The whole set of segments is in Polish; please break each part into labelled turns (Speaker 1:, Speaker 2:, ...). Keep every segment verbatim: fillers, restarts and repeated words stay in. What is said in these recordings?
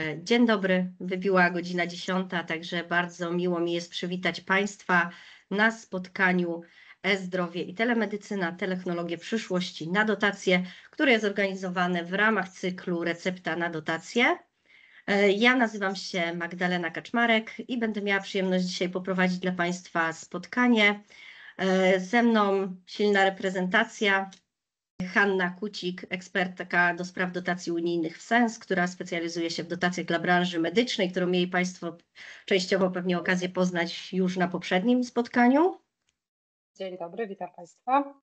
Speaker 1: Dzień dobry, wybiła godzina dziesiąta, także bardzo miło mi jest przywitać Państwa na spotkaniu E-Zdrowie i Telemedycyna, Technologie Przyszłości na dotację, które jest organizowane w ramach cyklu Recepta na dotację. Ja nazywam się Magdalena Kaczmarek i będę miała przyjemność dzisiaj poprowadzić dla Państwa spotkanie. Ze mną silna reprezentacja. Hanna Kucik, ekspertka do spraw dotacji unijnych w Sens, która specjalizuje się w dotacjach dla branży medycznej, którą mieli Państwo częściowo pewnie okazję poznać już na poprzednim spotkaniu.
Speaker 2: Dzień dobry, witam Państwa.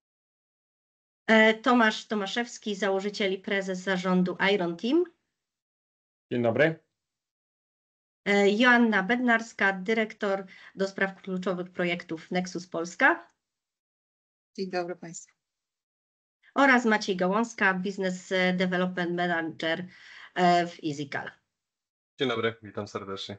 Speaker 1: Tomasz Tomaszewski, założyciel i prezes zarządu Iron Team.
Speaker 3: Dzień dobry.
Speaker 1: Joanna Bednarska, dyrektor do spraw kluczowych projektów Nexus Polska.
Speaker 4: Dzień dobry Państwu.
Speaker 1: Oraz Maciej Gałązka, Business Development Manager w EasyCal.
Speaker 5: Dzień dobry, witam serdecznie.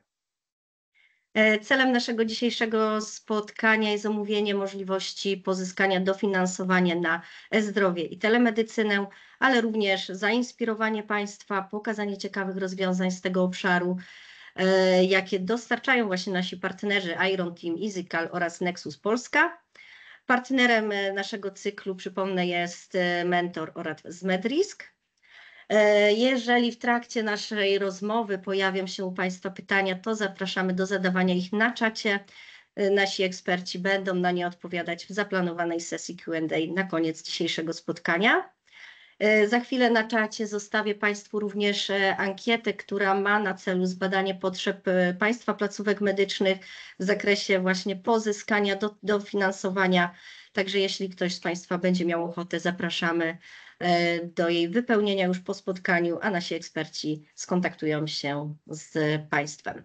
Speaker 1: Celem naszego dzisiejszego spotkania jest omówienie możliwości pozyskania dofinansowania na e-zdrowie i telemedycynę, ale również zainspirowanie Państwa, pokazanie ciekawych rozwiązań z tego obszaru, jakie dostarczają właśnie nasi partnerzy Iron Team, EasyCal oraz Nexus Polska. Partnerem naszego cyklu, przypomnę, jest mentor oraz Medrisk. Jeżeli w trakcie naszej rozmowy pojawią się u Państwa pytania, to zapraszamy do zadawania ich na czacie. Nasi eksperci będą na nie odpowiadać w zaplanowanej sesji Q and A na koniec dzisiejszego spotkania. Za chwilę na czacie zostawię Państwu również ankietę, która ma na celu zbadanie potrzeb Państwa placówek medycznych w zakresie właśnie pozyskania do, dofinansowania. Także jeśli ktoś z Państwa będzie miał ochotę, zapraszamy do jej wypełnienia już po spotkaniu, a nasi eksperci skontaktują się z Państwem.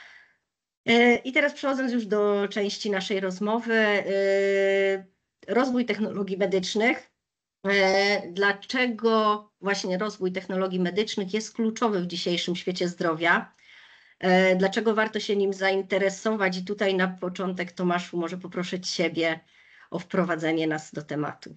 Speaker 1: I teraz przechodząc już do części naszej rozmowy, rozwój technologii medycznych. Dlaczego właśnie rozwój technologii medycznych jest kluczowy w dzisiejszym świecie zdrowia? Dlaczego warto się nim zainteresować? I tutaj na początek, Tomaszu, może poproszę Ciebie o wprowadzenie nas do tematu.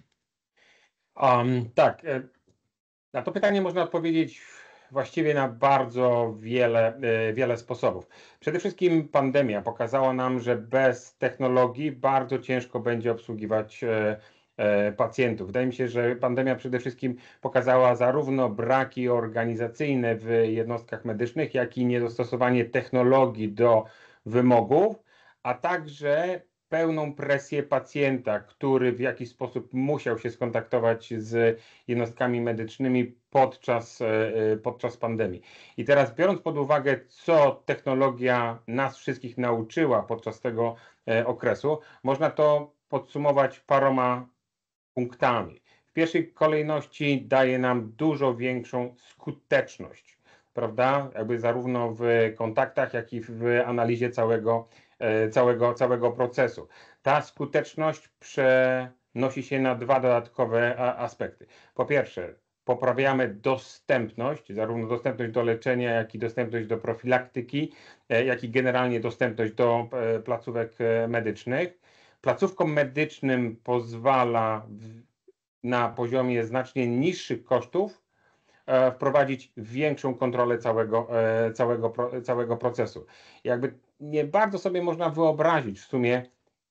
Speaker 3: Um, tak, na to pytanie można odpowiedzieć właściwie na bardzo wiele, wiele sposobów. Przede wszystkim pandemia pokazała nam, że bez technologii bardzo ciężko będzie obsługiwać pacjentów. Wydaje mi się, że pandemia przede wszystkim pokazała zarówno braki organizacyjne w jednostkach medycznych, jak i niedostosowanie technologii do wymogów, a także pełną presję pacjenta, który w jakiś sposób musiał się skontaktować z jednostkami medycznymi podczas, podczas pandemii. I teraz, biorąc pod uwagę, co technologia nas wszystkich nauczyła podczas tego okresu, można to podsumować paroma punktami. W pierwszej kolejności daje nam dużo większą skuteczność, prawda? Jakby zarówno w kontaktach, jak i w analizie całego, całego, całego procesu. Ta skuteczność przenosi się na dwa dodatkowe aspekty. Po pierwsze, poprawiamy dostępność, zarówno dostępność do leczenia, jak i dostępność do profilaktyki, jak i generalnie dostępność do placówek medycznych. Placówkom medycznym pozwala w, na poziomie znacznie niższych kosztów e, wprowadzić większą kontrolę całego, e, całego, pro, całego procesu. Jakby nie bardzo sobie można wyobrazić w sumie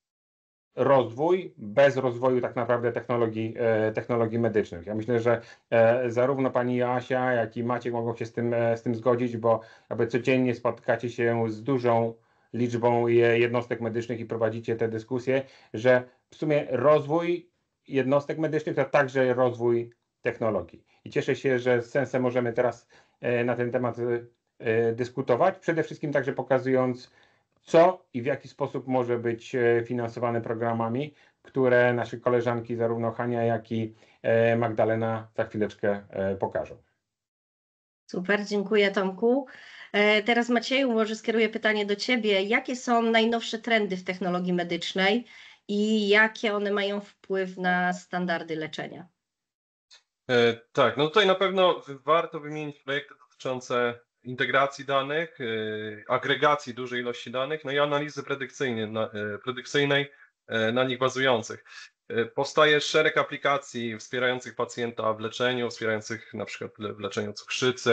Speaker 3: rozwój bez rozwoju tak naprawdę technologii, e, technologii medycznych. Ja myślę, że e, zarówno pani Joasia, jak i Maciek mogą się z tym, e, z tym zgodzić, bo jakby codziennie spotkacie się z dużą liczbą jednostek medycznych i prowadzicie te dyskusje, że w sumie rozwój jednostek medycznych to także rozwój technologii. I cieszę się, że z Sensem możemy teraz na ten temat dyskutować, przede wszystkim także pokazując, co i w jaki sposób może być finansowane programami, które nasze koleżanki, zarówno Hania, jak i Magdalena, za chwileczkę pokażą.
Speaker 1: Super, dziękuję Tomku. Teraz Macieju, może skieruję pytanie do Ciebie. Jakie są najnowsze trendy w technologii medycznej i jakie one mają wpływ na standardy leczenia?
Speaker 5: E, tak, no tutaj na pewno warto wymienić projekty dotyczące integracji danych, e, agregacji dużej ilości danych, no i analizy predykcyjnej, na, e, predykcyjnej e, na nich bazujących. E, powstaje szereg aplikacji wspierających pacjenta w leczeniu, wspierających na przykład w leczeniu cukrzycy,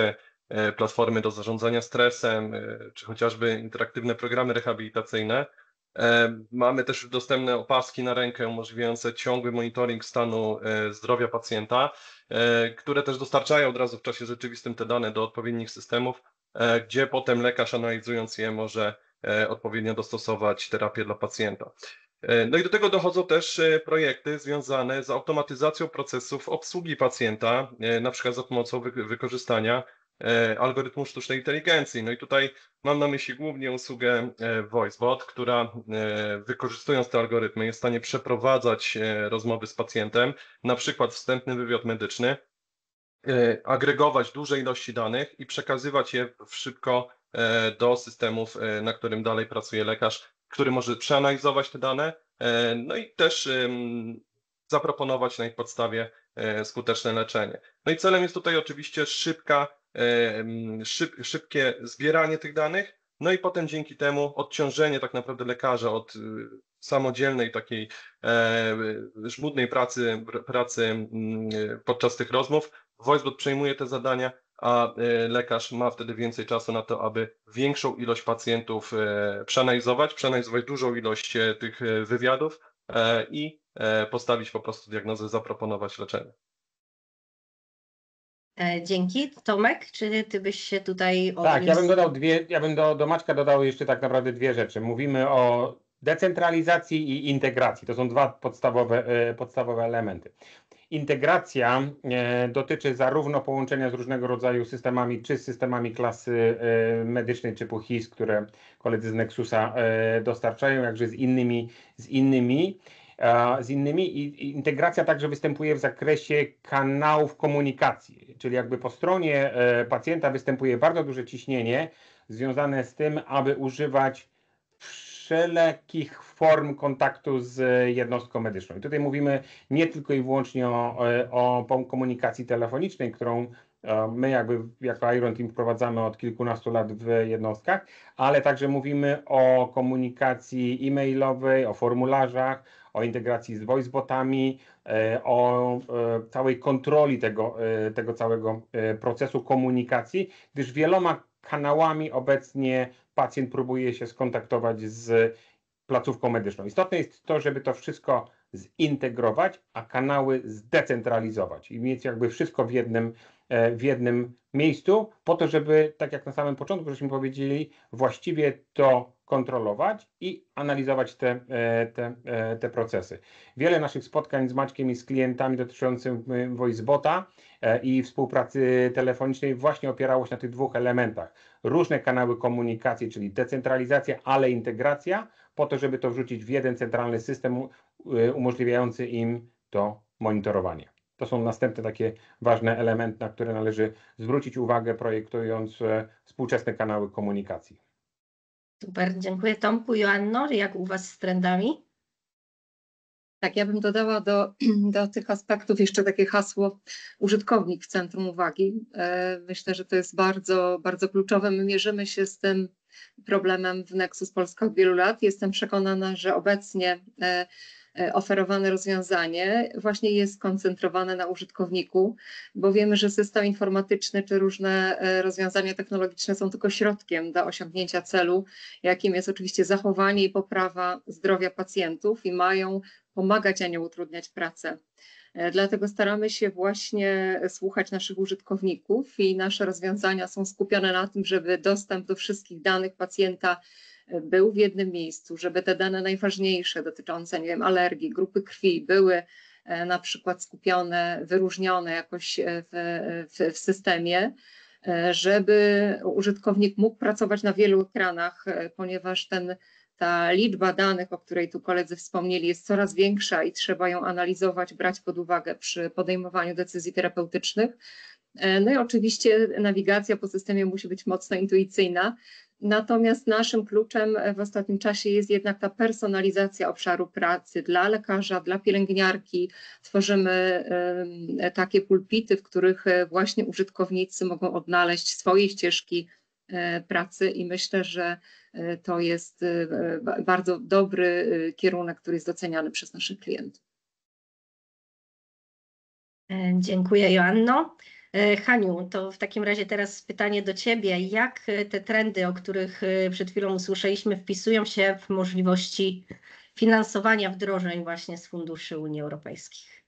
Speaker 5: platformy do zarządzania stresem, czy chociażby interaktywne programy rehabilitacyjne. Mamy też dostępne opaski na rękę umożliwiające ciągły monitoring stanu zdrowia pacjenta, które też dostarczają od razu w czasie rzeczywistym te dane do odpowiednich systemów, gdzie potem lekarz, analizując je, może odpowiednio dostosować terapię dla pacjenta. No i do tego dochodzą też projekty związane z automatyzacją procesów obsługi pacjenta, na przykład za pomocą wy wykorzystania algorytmu sztucznej inteligencji. No i tutaj mam na myśli głównie usługę VoiceBot, która wykorzystując te algorytmy jest w stanie przeprowadzać rozmowy z pacjentem, na przykład wstępny wywiad medyczny, agregować duże ilości danych i przekazywać je szybko do systemów, na którym dalej pracuje lekarz, który może przeanalizować te dane, no i też zaproponować na ich podstawie skuteczne leczenie. No i celem jest tutaj oczywiście szybka, szyb, szybkie zbieranie tych danych, no i potem dzięki temu odciążenie tak naprawdę lekarza od samodzielnej takiej żmudnej pracy, pracy podczas tych rozmów. VoiceBot przejmuje te zadania, a lekarz ma wtedy więcej czasu na to, aby większą ilość pacjentów przeanalizować, przeanalizować dużą ilość tych wywiadów i postawić po prostu diagnozę, zaproponować leczenie.
Speaker 1: Dzięki. Tomek, czy ty byś się tutaj odniósł?
Speaker 3: Tak, ja bym dodał dwie, ja bym do, do Maćka dodał jeszcze tak naprawdę dwie rzeczy. Mówimy o decentralizacji i integracji. To są dwa podstawowe, podstawowe elementy. Integracja e, dotyczy zarówno połączenia z różnego rodzaju systemami, czy z systemami klasy e, medycznej typu H I S, które koledzy z Nexusa e, dostarczają, jakże z innymi, z innymi, e, z innymi. I integracja także występuje w zakresie kanałów komunikacji, czyli jakby po stronie e, pacjenta występuje bardzo duże ciśnienie związane z tym, aby używać wszelkich form kontaktu z jednostką medyczną. I tutaj mówimy nie tylko i wyłącznie o, o komunikacji telefonicznej, którą my jakby jako Iron Team wprowadzamy od kilkunastu lat w jednostkach, ale także mówimy o komunikacji e-mailowej, o formularzach, o integracji z voicebotami, o całej kontroli tego, tego całego procesu komunikacji, gdyż wieloma kanałami obecnie pacjent próbuje się skontaktować z placówką medyczną. Istotne jest to, żeby to wszystko zintegrować, a kanały zdecentralizować i mieć jakby wszystko w jednym, w jednym miejscu, po to, żeby, tak jak na samym początku żeśmy powiedzieli, właściwie to kontrolować i analizować te, te, te procesy. Wiele naszych spotkań z Maćkiem i z klientami dotyczących VoiceBota i współpracy telefonicznej właśnie opierało się na tych dwóch elementach. Różne kanały komunikacji, czyli decentralizacja, ale integracja, po to, żeby to wrzucić w jeden centralny system umożliwiający im to monitorowanie. To są następne takie ważne elementy, na które należy zwrócić uwagę, projektując współczesne kanały komunikacji.
Speaker 1: Super, dziękuję. Tomku, Joanno, jak u Was z trendami?
Speaker 4: Tak, ja bym dodała do, do tych aspektów jeszcze takie hasło użytkownik w centrum uwagi. Myślę, że to jest bardzo, bardzo kluczowe. My mierzymy się z tym problemem w Nexus Polska od wielu lat. Jestem przekonana, że obecnie oferowane rozwiązanie właśnie jest skoncentrowane na użytkowniku, bo wiemy, że system informatyczny czy różne rozwiązania technologiczne są tylko środkiem do osiągnięcia celu, jakim jest oczywiście zachowanie i poprawa zdrowia pacjentów i mają pomagać, a nie utrudniać pracę. Dlatego staramy się właśnie słuchać naszych użytkowników i nasze rozwiązania są skupione na tym, żeby dostęp do wszystkich danych pacjenta był w jednym miejscu, żeby te dane najważniejsze dotyczące, nie wiem, alergii, grupy krwi były na przykład skupione, wyróżnione jakoś w, w, w systemie, żeby użytkownik mógł pracować na wielu ekranach, ponieważ ten ta liczba danych, o której tu koledzy wspomnieli, jest coraz większa i trzeba ją analizować, brać pod uwagę przy podejmowaniu decyzji terapeutycznych. No i oczywiście nawigacja po systemie musi być mocno intuicyjna, natomiast naszym kluczem w ostatnim czasie jest jednak ta personalizacja obszaru pracy dla lekarza, dla pielęgniarki. Tworzymy takie pulpity, w których właśnie użytkownicy mogą odnaleźć swoje ścieżki pracy i myślę, że to jest bardzo dobry kierunek, który jest doceniany przez naszych klientów.
Speaker 1: Dziękuję, Joanno. Haniu, to w takim razie teraz pytanie do Ciebie. Jak te trendy, o których przed chwilą usłyszeliśmy, wpisują się w możliwości finansowania wdrożeń właśnie z funduszy Unii Europejskich?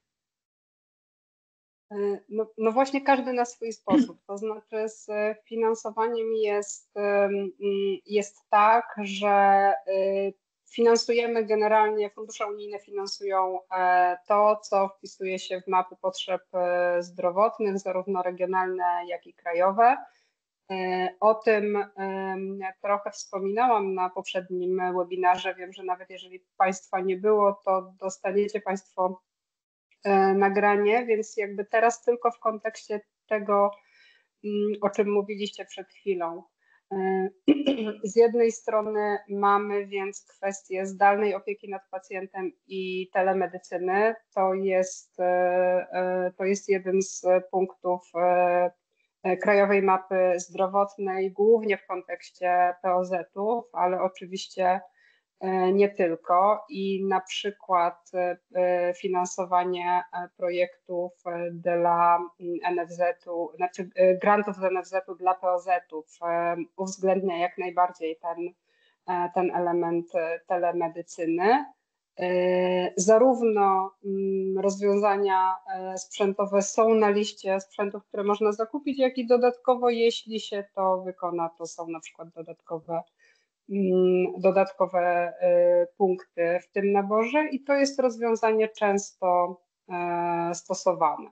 Speaker 2: No, no właśnie każdy na swój sposób. To znaczy z finansowaniem jest, jest tak, że finansujemy generalnie, fundusze unijne finansują to, co wpisuje się w mapy potrzeb zdrowotnych, zarówno regionalne, jak i krajowe. O tym trochę wspominałam na poprzednim webinarze. Wiem, że nawet jeżeli Państwa nie było, to dostaniecie Państwo nagranie, więc jakby teraz tylko w kontekście tego, o czym mówiliście przed chwilą. Z jednej strony mamy więc kwestię zdalnej opieki nad pacjentem i telemedycyny. To jest, to jest jeden z punktów Krajowej Mapy Zdrowotnej, głównie w kontekście P O Z-ów, ale oczywiście nie tylko, i na przykład finansowanie projektów dla N F Z-u, znaczy grantów z N F Z-u dla P O Z-ów uwzględnia jak najbardziej ten, ten element telemedycyny. Zarówno rozwiązania sprzętowe są na liście sprzętów, które można zakupić, jak i dodatkowo, jeśli się to wykona, to są na przykład dodatkowe dodatkowe punkty w tym naborze i to jest rozwiązanie często stosowane,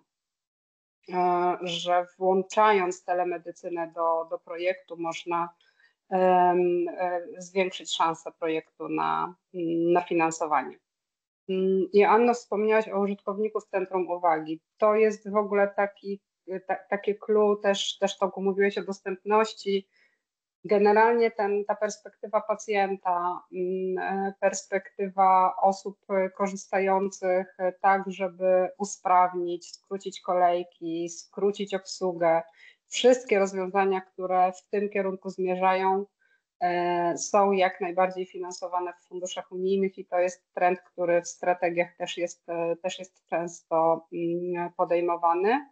Speaker 2: że włączając telemedycynę do, do projektu można zwiększyć szanse projektu na, na finansowanie. I Anno, wspomniałaś o użytkowniku w centrum uwagi. To jest w ogóle taki, ta, takie clue, też, też to mówiłeś o dostępności. Generalnie ten, ta perspektywa pacjenta, perspektywa osób korzystających tak, żeby usprawnić, skrócić kolejki, skrócić obsługę, wszystkie rozwiązania, które w tym kierunku zmierzają, są jak najbardziej finansowane w funduszach unijnych i to jest trend, który w strategiach też jest, też jest często podejmowany.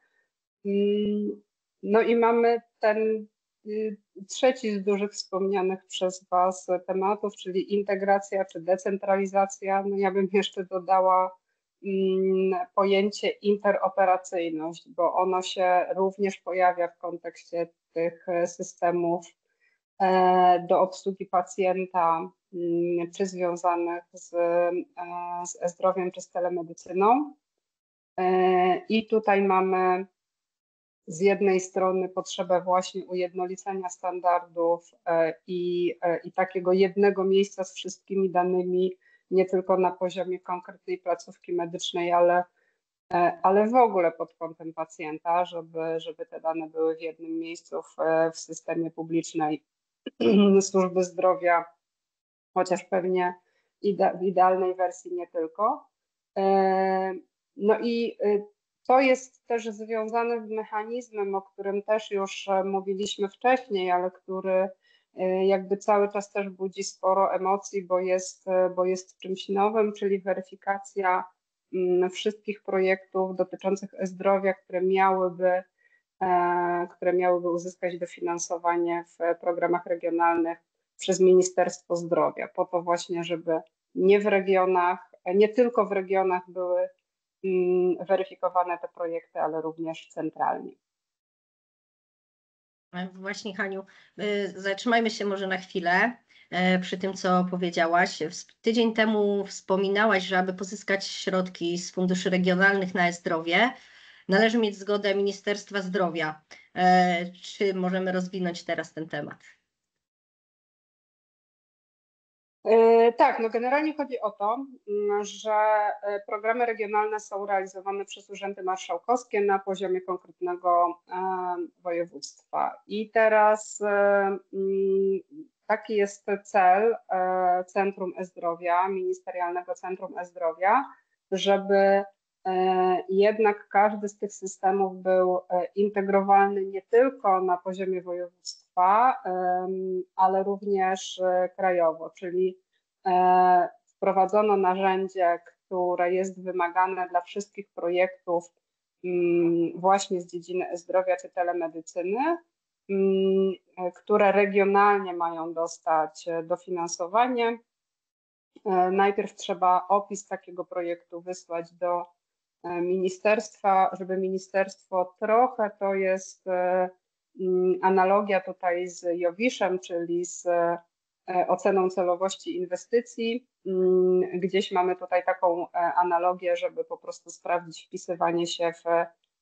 Speaker 2: No i mamy ten trzeci z dużych wspomnianych przez Was tematów, czyli integracja czy decentralizacja. No ja bym jeszcze dodała mm, pojęcie interoperacyjność, bo ono się również pojawia w kontekście tych systemów e, do obsługi pacjenta, mm, czy związanych z, e, z e-zdrowiem, czy z telemedycyną. E, I tutaj mamy z jednej strony potrzebę właśnie ujednolicenia standardów i, i takiego jednego miejsca z wszystkimi danymi, nie tylko na poziomie konkretnej placówki medycznej, ale, ale w ogóle pod kątem pacjenta, żeby, żeby te dane były w jednym miejscu w, w systemie publicznej służby zdrowia, chociaż pewnie ide, w idealnej wersji nie tylko. No i to jest też związane z mechanizmem, o którym też już mówiliśmy wcześniej, ale który jakby cały czas też budzi sporo emocji, bo jest, bo jest czymś nowym, czyli weryfikacja wszystkich projektów dotyczących e-zdrowia, które miałyby, które miałyby uzyskać dofinansowanie w programach regionalnych przez Ministerstwo Zdrowia, po to właśnie, żeby nie w regionach, nie tylko w regionach były weryfikowane te projekty, ale również centralnie.
Speaker 1: Właśnie, Haniu, zatrzymajmy się może na chwilę przy tym, co powiedziałaś. Tydzień temu wspominałaś, że aby pozyskać środki z funduszy regionalnych na e-zdrowie, należy mieć zgodę Ministerstwa Zdrowia. Czy możemy rozwinąć teraz ten temat?
Speaker 2: Tak, no generalnie chodzi o to, że programy regionalne są realizowane przez urzędy marszałkowskie na poziomie konkretnego województwa. I teraz taki jest cel Centrum E-Zdrowia, Ministerialnego Centrum E-Zdrowia, żeby jednak każdy z tych systemów był integrowalny nie tylko na poziomie województwa, ale również krajowo, czyli wprowadzono narzędzie, które jest wymagane dla wszystkich projektów właśnie z dziedziny e-zdrowia czy telemedycyny, które regionalnie mają dostać dofinansowanie. Najpierw trzeba opis takiego projektu wysłać do ministerstwa, żeby ministerstwo trochę, to jest analogia tutaj z Jowiszem, czyli z oceną celowości inwestycji. Gdzieś mamy tutaj taką analogię, żeby po prostu sprawdzić wpisywanie się w,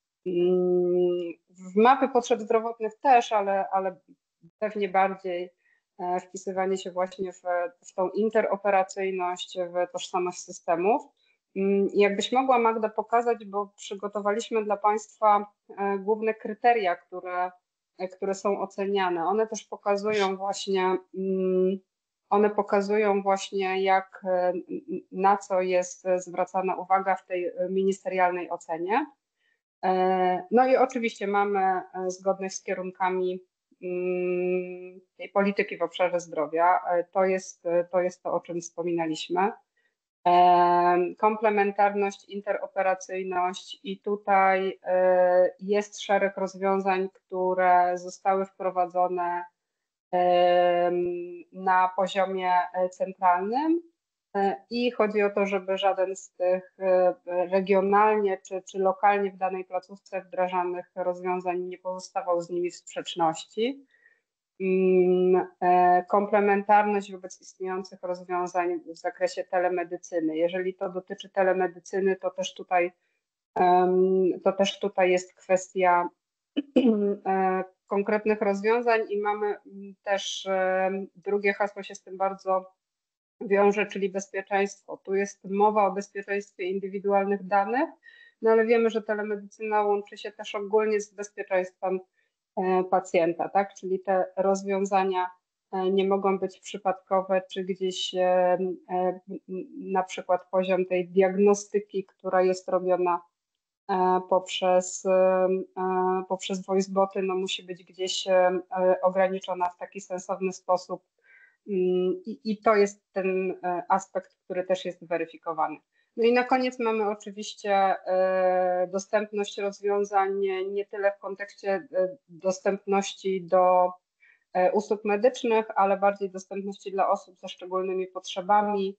Speaker 2: w mapy potrzeb zdrowotnych też, ale, ale pewnie bardziej wpisywanie się właśnie w, w tą interoperacyjność, w tożsamość systemów. Jakbyś mogła, Magda, pokazać, bo przygotowaliśmy dla Państwa główne kryteria, które, które są oceniane. One też pokazują właśnie, one pokazują właśnie jak, na co jest zwracana uwaga w tej ministerialnej ocenie. No i oczywiście mamy zgodność z kierunkami tej polityki w obszarze zdrowia. To jest, to jest to, o czym wspominaliśmy. Komplementarność, interoperacyjność i tutaj jest szereg rozwiązań, które zostały wprowadzone na poziomie centralnym i chodzi o to, żeby żaden z tych regionalnie czy, czy lokalnie w danej placówce wdrażanych rozwiązań nie pozostawał z nimi w sprzeczności. Komplementarność wobec istniejących rozwiązań w zakresie telemedycyny. Jeżeli to dotyczy telemedycyny, to też tutaj, to też tutaj jest kwestia konkretnych rozwiązań i mamy też drugie hasło się z tym bardzo wiąże, czyli bezpieczeństwo. Tu jest mowa o bezpieczeństwie indywidualnych danych, no ale wiemy, że telemedycyna łączy się też ogólnie z bezpieczeństwem pacjenta, tak? Czyli te rozwiązania nie mogą być przypadkowe, czy gdzieś na przykład poziom tej diagnostyki, która jest robiona poprzez, poprzez voiceboty, no musi być gdzieś ograniczona w taki sensowny sposób i, i to jest ten aspekt, który też jest weryfikowany. No i na koniec mamy oczywiście dostępność rozwiązań nie tyle w kontekście dostępności do usług medycznych, ale bardziej dostępności dla osób ze szczególnymi potrzebami,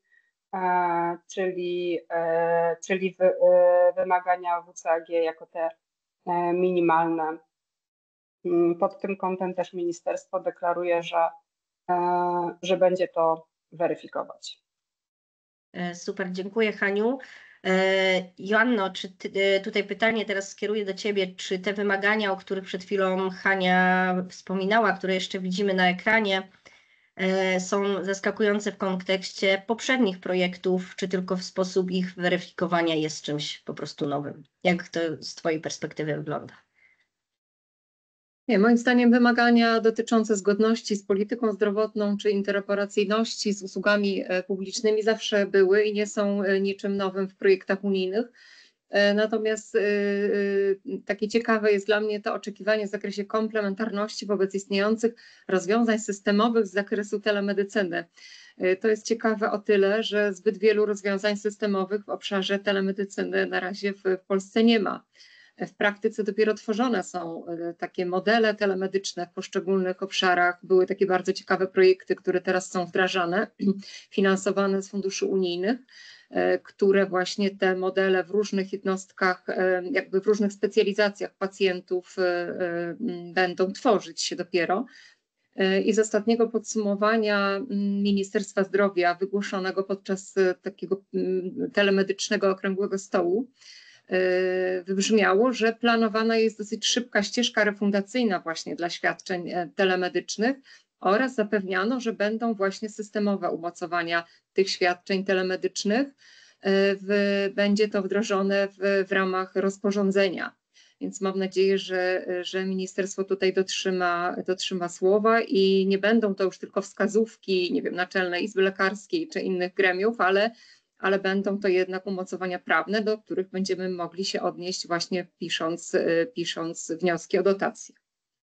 Speaker 2: czyli, czyli wy, wymagania W C A G jako te minimalne. Pod tym kątem też ministerstwo deklaruje, że, że będzie to weryfikować.
Speaker 1: Super, dziękuję, Haniu. Joanno, czy ty, tutaj pytanie teraz skieruję do Ciebie, czy te wymagania, o których przed chwilą Hania wspominała, które jeszcze widzimy na ekranie, są zaskakujące w kontekście poprzednich projektów, czy tylko w sposób ich weryfikowania jest czymś po prostu nowym? Jak to z Twojej perspektywy wygląda?
Speaker 4: Nie, moim zdaniem wymagania dotyczące zgodności z polityką zdrowotną czy interoperacyjności z usługami publicznymi zawsze były i nie są niczym nowym w projektach unijnych. Natomiast takie ciekawe jest dla mnie to oczekiwanie w zakresie komplementarności wobec istniejących rozwiązań systemowych z zakresu telemedycyny. To jest ciekawe o tyle, że zbyt wielu rozwiązań systemowych w obszarze telemedycyny na razie w Polsce nie ma. W praktyce dopiero tworzone są takie modele telemedyczne w poszczególnych obszarach. Były takie bardzo ciekawe projekty, które teraz są wdrażane, finansowane z funduszy unijnych, które właśnie te modele w różnych jednostkach, jakby w różnych specjalizacjach pacjentów będą tworzyć się dopiero. I z ostatniego podsumowania Ministerstwa Zdrowia wygłoszonego podczas takiego telemedycznego okrągłego stołu wybrzmiało, że planowana jest dosyć szybka ścieżka refundacyjna właśnie dla świadczeń telemedycznych oraz zapewniano, że będą właśnie systemowe umocowania tych świadczeń telemedycznych. W, będzie to wdrożone w, w ramach rozporządzenia. Więc mam nadzieję, że, że ministerstwo tutaj dotrzyma, dotrzyma słowa i nie będą to już tylko wskazówki, nie wiem, Naczelnej Izby Lekarskiej czy innych gremiów, ale ale będą to jednak umocowania prawne, do których będziemy mogli się odnieść właśnie pisząc, pisząc wnioski o dotacje.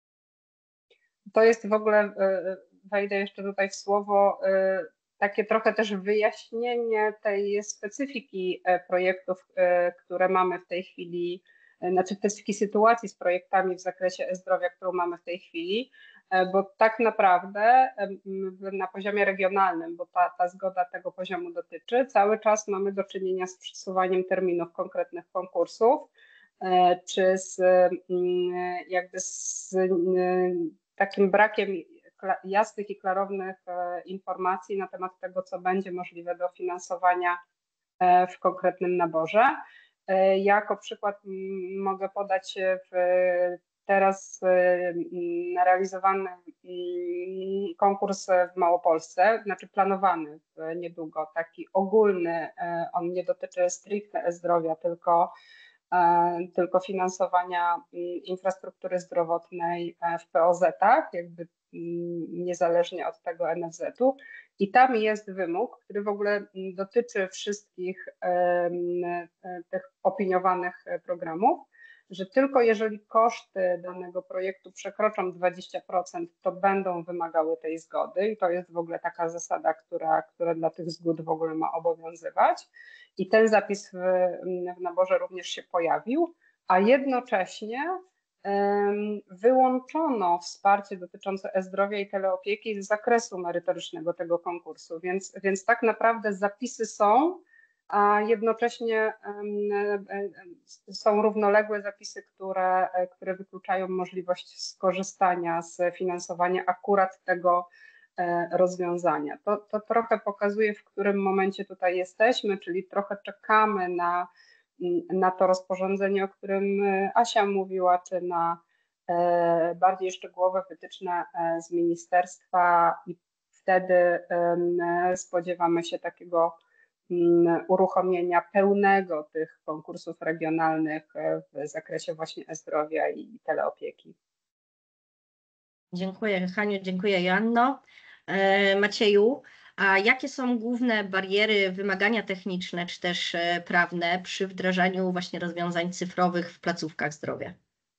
Speaker 2: To jest w ogóle, wejdę jeszcze tutaj w słowo, takie trochę też wyjaśnienie tej specyfiki projektów, które mamy w tej chwili znaczy specyfiki sytuacji z projektami w zakresie e-zdrowia, którą mamy w tej chwili, bo tak naprawdę na poziomie regionalnym, bo ta, ta zgoda tego poziomu dotyczy, cały czas mamy do czynienia z przesuwaniem terminów konkretnych konkursów, czy z jakby z takim brakiem jasnych i klarownych informacji na temat tego, co będzie możliwe do finansowania w konkretnym naborze. Jako przykład mogę podać w teraz realizowany konkurs w Małopolsce, znaczy planowany niedługo, taki ogólny, on nie dotyczy stricte e-zdrowia, tylko, tylko finansowania infrastruktury zdrowotnej w P O Z-ach, jakby niezależnie od tego N F Z-u. I tam jest wymóg, który w ogóle dotyczy wszystkich tych opiniowanych programów, że tylko jeżeli koszty danego projektu przekroczą dwadzieścia procent, to będą wymagały tej zgody i to jest w ogóle taka zasada, która, która dla tych zgód w ogóle ma obowiązywać. I ten zapis w, w naborze również się pojawił, a jednocześnie um, wyłączono wsparcie dotyczące e-zdrowia i teleopieki z zakresu merytorycznego tego konkursu, więc, więc tak naprawdę zapisy są, a jednocześnie są równoległe zapisy, które, które wykluczają możliwość skorzystania z finansowania akurat tego rozwiązania. To, to trochę pokazuje, w którym momencie tutaj jesteśmy, czyli trochę czekamy na, na to rozporządzenie, o którym Asia mówiła, czy na bardziej szczegółowe wytyczne z ministerstwa i wtedy spodziewamy się takiego uruchomienia pełnego tych konkursów regionalnych w zakresie właśnie e-zdrowia i teleopieki.
Speaker 1: Dziękuję Haniu, dziękuję Joanno. Macieju, a jakie są główne bariery, wymagania techniczne czy też prawne przy wdrażaniu właśnie rozwiązań cyfrowych w placówkach zdrowia?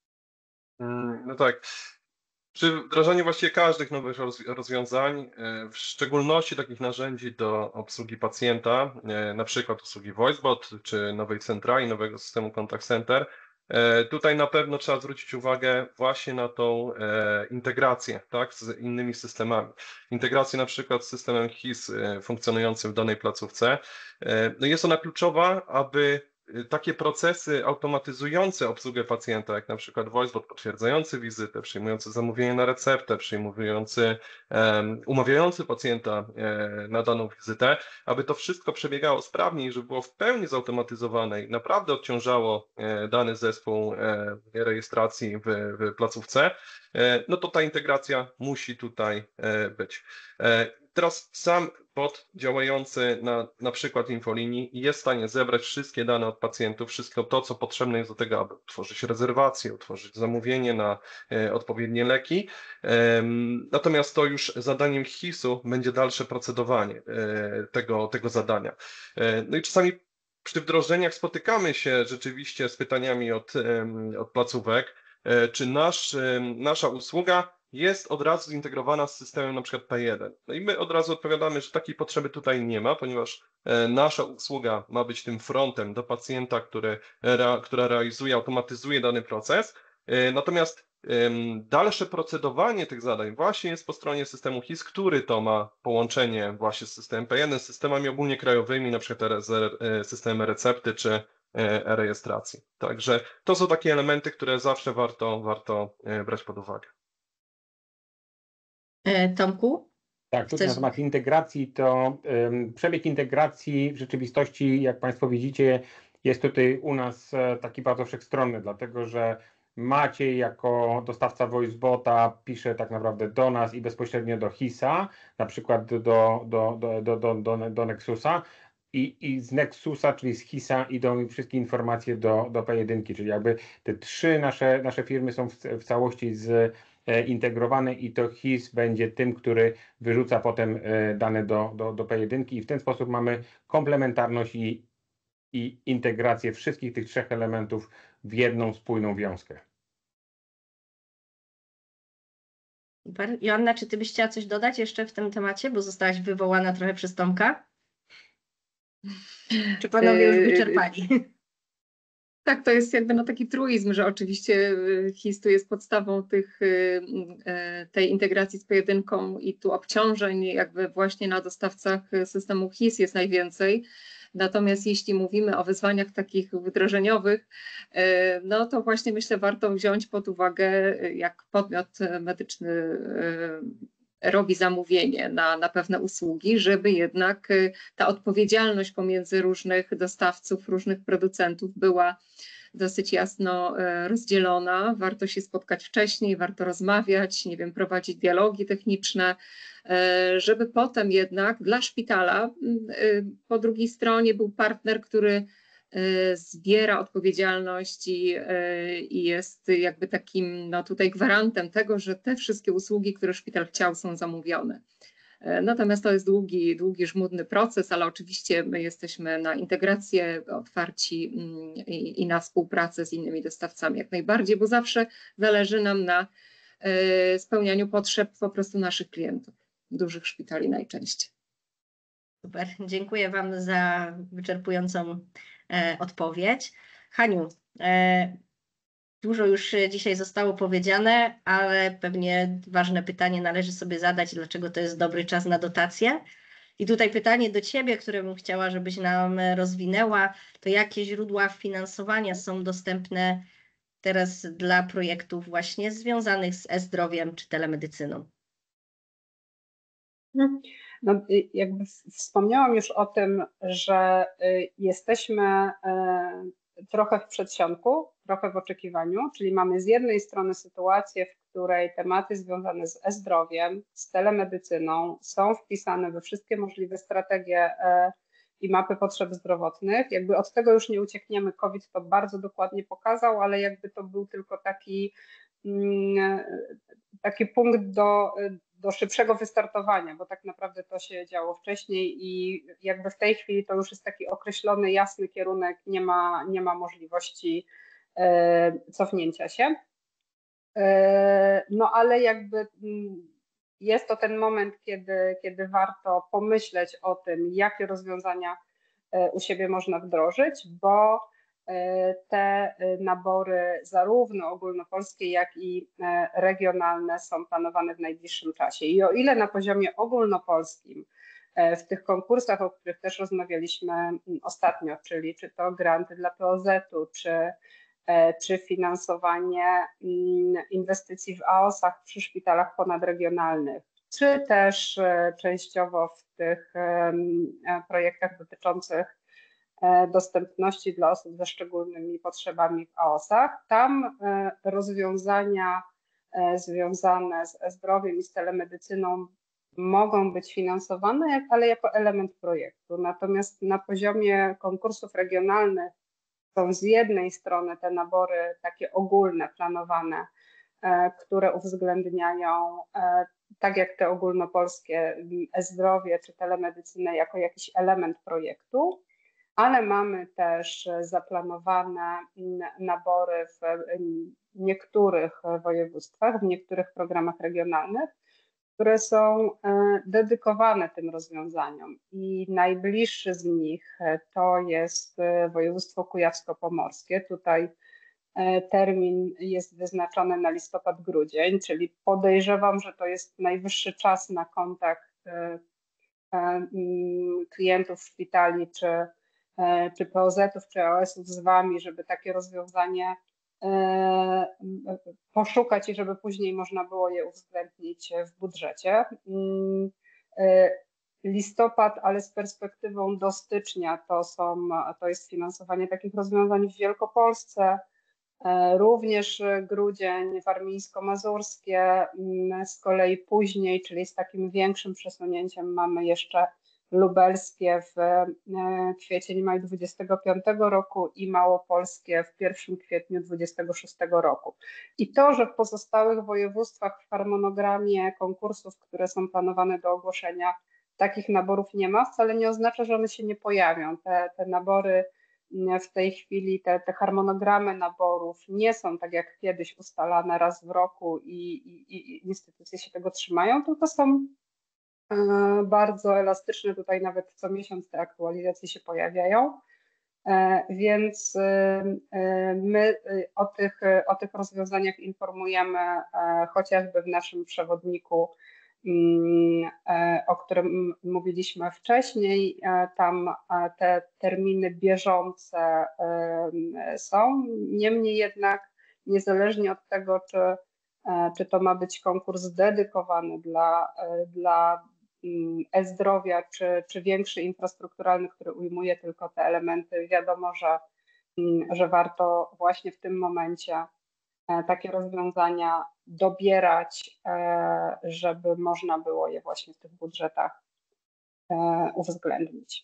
Speaker 5: No tak. Przy wdrażaniu właściwie każdych nowych rozwiązań, w szczególności takich narzędzi do obsługi pacjenta, na przykład usługi VoiceBot czy nowej centrali, nowego systemu Contact Center, tutaj na pewno trzeba zwrócić uwagę właśnie na tą integrację, tak, z innymi systemami. Integrację na przykład z systemem H I S funkcjonującym w danej placówce. No jest ona kluczowa, aby takie procesy automatyzujące obsługę pacjenta, jak na przykład VoiceBot potwierdzający wizytę, przyjmujący zamówienie na receptę, przyjmujący, um, umawiający pacjenta um, na daną wizytę, aby to wszystko przebiegało sprawniej, żeby było w pełni zautomatyzowane i naprawdę odciążało um, dany zespół um, rejestracji w, w placówce, um, no to ta integracja musi tutaj um, być. Um, Teraz sam bot działający na, na przykład infolinii jest w stanie zebrać wszystkie dane od pacjentów, wszystko to, co potrzebne jest do tego, aby utworzyć rezerwację, utworzyć zamówienie na e, odpowiednie leki. E, natomiast to już zadaniem H I S-u będzie dalsze procedowanie e, tego, tego zadania. E, no i czasami przy wdrożeniach spotykamy się rzeczywiście z pytaniami od, e, od placówek, e, czy nasz, e, nasza usługa jest od razu zintegrowana z systemem na przykład P jeden. No i my od razu odpowiadamy, że takiej potrzeby tutaj nie ma, ponieważ nasza usługa ma być tym frontem do pacjenta, który, która realizuje, automatyzuje dany proces. Natomiast dalsze procedowanie tych zadań właśnie jest po stronie systemu H I S, który to ma połączenie właśnie z systemem P jeden, z systemami ogólnie krajowymi, na przykład systemem recepty czy e-rejestracji. Także to są takie elementy, które zawsze warto, warto brać pod uwagę.
Speaker 1: Tomku?
Speaker 3: Tak,
Speaker 1: Chcesz...
Speaker 3: na temat integracji, to um, przebieg integracji w rzeczywistości, jak Państwo widzicie, jest tutaj u nas taki bardzo wszechstronny, dlatego że Maciej jako dostawca VoiceBota pisze tak naprawdę do nas i bezpośrednio do H I S-a, na przykład do, do, do, do, do, do, do Nexusa. I, I z Nexusa, czyli z H I S-a idą mi wszystkie informacje do, do P jeden, czyli jakby te trzy nasze, nasze firmy są w, w całości zintegrowane i to H I S będzie tym, który wyrzuca potem dane do, do, do P jeden i w ten sposób mamy komplementarność i, i integrację wszystkich tych trzech elementów w jedną spójną wiązkę.
Speaker 1: Super. Joanna, czy ty byś chciała coś dodać jeszcze w tym temacie, bo zostałaś wywołana trochę przez Tomka? Czy panowie już wyczerpali?
Speaker 4: Tak, to jest jakby no taki truizm, że oczywiście H I S tu jest podstawą tych, tej integracji z pojedynką i tu obciążeń jakby właśnie na dostawcach systemu H I S jest najwięcej. Natomiast jeśli mówimy o wyzwaniach takich wdrożeniowych, no to właśnie myślę warto wziąć pod uwagę, jak podmiot medyczny robi zamówienie na, na pewne usługi, żeby jednak ta odpowiedzialność pomiędzy różnych dostawców, różnych producentów była dosyć jasno rozdzielona. Warto się spotkać wcześniej, warto rozmawiać, nie wiem, prowadzić dialogi techniczne, żeby potem jednak dla szpitala po drugiej stronie był partner, który zbiera odpowiedzialność i, i jest jakby takim no tutaj gwarantem tego, że te wszystkie usługi, które szpital chciał, są zamówione. Natomiast to jest długi, długi, żmudny proces, ale oczywiście my jesteśmy na integrację otwarci i, i na współpracę z innymi dostawcami jak najbardziej, bo zawsze zależy nam na spełnianiu potrzeb po prostu naszych klientów, dużych szpitali najczęściej.
Speaker 1: Super, dziękuję Wam za wyczerpującą e, odpowiedź. Haniu, e, dużo już dzisiaj zostało powiedziane, ale pewnie ważne pytanie należy sobie zadać, dlaczego to jest dobry czas na dotacje. I tutaj pytanie do Ciebie, które bym chciała, żebyś nam rozwinęła, to jakie źródła finansowania są dostępne teraz dla projektów właśnie związanych z e-zdrowiem czy telemedycyną?
Speaker 2: No, jakby wspomniałam już o tym, że jesteśmy trochę w przedsionku, trochę w oczekiwaniu, czyli mamy z jednej strony sytuację, w której tematy związane z e-zdrowiem, z telemedycyną są wpisane we wszystkie możliwe strategie i mapy potrzeb zdrowotnych. Jakby od tego już nie uciekniemy, COVID to bardzo dokładnie pokazał, ale jakby to był tylko taki, taki punkt do, do szybszego wystartowania, bo tak naprawdę to się działo wcześniej i jakby w tej chwili to już jest taki określony, jasny kierunek, nie ma, nie ma możliwości e, cofnięcia się. E, no ale jakby jest to ten moment, kiedy, kiedy warto pomyśleć o tym, jakie rozwiązania u siebie można wdrożyć, bo te nabory zarówno ogólnopolskie, jak i regionalne są planowane w najbliższym czasie. I o ile na poziomie ogólnopolskim w tych konkursach, o których też rozmawialiśmy ostatnio, czyli czy to granty dla P O Z-u, czy, czy finansowanie inwestycji w A O S-ach przy szpitalach ponadregionalnych, czy też częściowo w tych projektach dotyczących dostępności dla osób ze szczególnymi potrzebami w A O S-ach. Tam rozwiązania związane z e-zdrowiem i z telemedycyną mogą być finansowane, ale jako element projektu. Natomiast na poziomie konkursów regionalnych są z jednej strony te nabory takie ogólne, planowane, które uwzględniają, tak jak te ogólnopolskie, e-zdrowie czy telemedycynę jako jakiś element projektu, ale mamy też zaplanowane nabory w niektórych województwach, w niektórych programach regionalnych, które są dedykowane tym rozwiązaniom i najbliższy z nich to jest województwo kujawsko-pomorskie. Tutaj termin jest wyznaczony na listopad-grudzień, czyli podejrzewam, że to jest najwyższy czas na kontakt klientów szpitali czy czy P O Z-ów, czy A O S-ów z Wami, żeby takie rozwiązanie poszukać i żeby później można było je uwzględnić w budżecie. Listopad, ale z perspektywą do stycznia to, są, to jest finansowanie takich rozwiązań w Wielkopolsce, również grudzień warmińsko-mazurskie, z kolei później, czyli z takim większym przesunięciem mamy jeszcze lubelskie w kwiecień, maj dwudziestego piątego roku i małopolskie w pierwszym kwietniu dwudziestego szóstego roku. I to, że w pozostałych województwach w harmonogramie konkursów, które są planowane do ogłoszenia, takich naborów nie ma, wcale nie oznacza, że one się nie pojawią. Te, te nabory w tej chwili, te, te harmonogramy naborów nie są tak jak kiedyś ustalane raz w roku i, i, i instytucje się tego trzymają, tylko są bardzo elastyczne, tutaj nawet co miesiąc te aktualizacje się pojawiają. Więc my o tych, o tych rozwiązaniach informujemy chociażby w naszym przewodniku, o którym mówiliśmy wcześniej. Tam te terminy bieżące są. Niemniej jednak, niezależnie od tego, czy, czy to ma być konkurs dedykowany dla, dla e-zdrowia, czy, czy większy infrastrukturalny, który ujmuje tylko te elementy, wiadomo, że, że warto właśnie w tym momencie takie rozwiązania dobierać, żeby można było je właśnie w tych budżetach uwzględnić.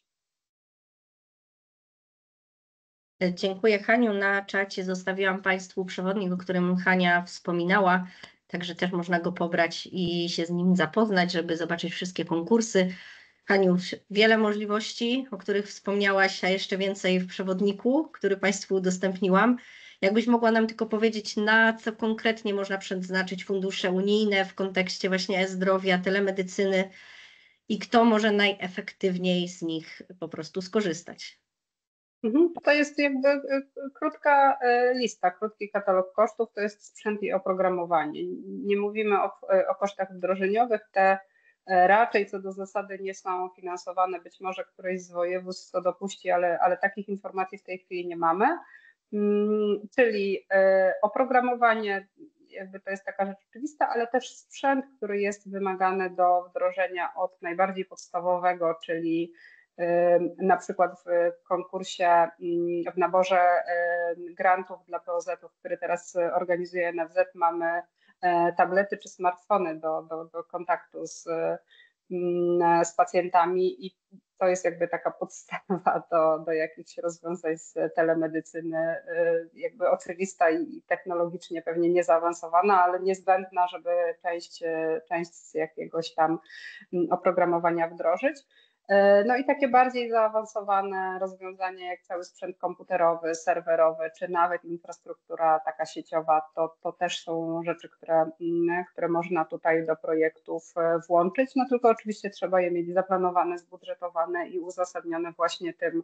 Speaker 1: Dziękuję, Haniu. Na czacie zostawiłam Państwu przewodnik, o którym Hania wspominała, także też można go pobrać i się z nim zapoznać, żeby zobaczyć wszystkie konkursy. Haniu, wiele możliwości, o których wspomniałaś, a jeszcze więcej w przewodniku, który Państwu udostępniłam. Jakbyś mogła nam tylko powiedzieć, na co konkretnie można przeznaczyć fundusze unijne w kontekście właśnie e-zdrowia, telemedycyny i kto może najefektywniej z nich po prostu skorzystać?
Speaker 2: To jest jakby krótka lista, krótki katalog kosztów, to jest sprzęt i oprogramowanie. Nie mówimy o, o kosztach wdrożeniowych, te raczej co do zasady nie są finansowane, być może któreś z województw to dopuści, ale, ale takich informacji w tej chwili nie mamy. Czyli oprogramowanie, jakby to jest taka rzecz oczywista, ale też sprzęt, który jest wymagany do wdrożenia od najbardziej podstawowego, czyli na przykład w konkursie, w naborze grantów dla P O Z-ów, który teraz organizuje N F Z, mamy tablety czy smartfony do, do, do kontaktu z, z pacjentami i to jest jakby taka podstawa do, do jakichś rozwiązań z telemedycyny, jakby oczywista i technologicznie pewnie nie zaawansowana, ale niezbędna, żeby część, część z jakiegoś tam oprogramowania wdrożyć. No i takie bardziej zaawansowane rozwiązania jak cały sprzęt komputerowy, serwerowy, czy nawet infrastruktura taka sieciowa, to, to też są rzeczy, które, które można tutaj do projektów włączyć, no tylko oczywiście trzeba je mieć zaplanowane, zbudżetowane i uzasadnione właśnie tym,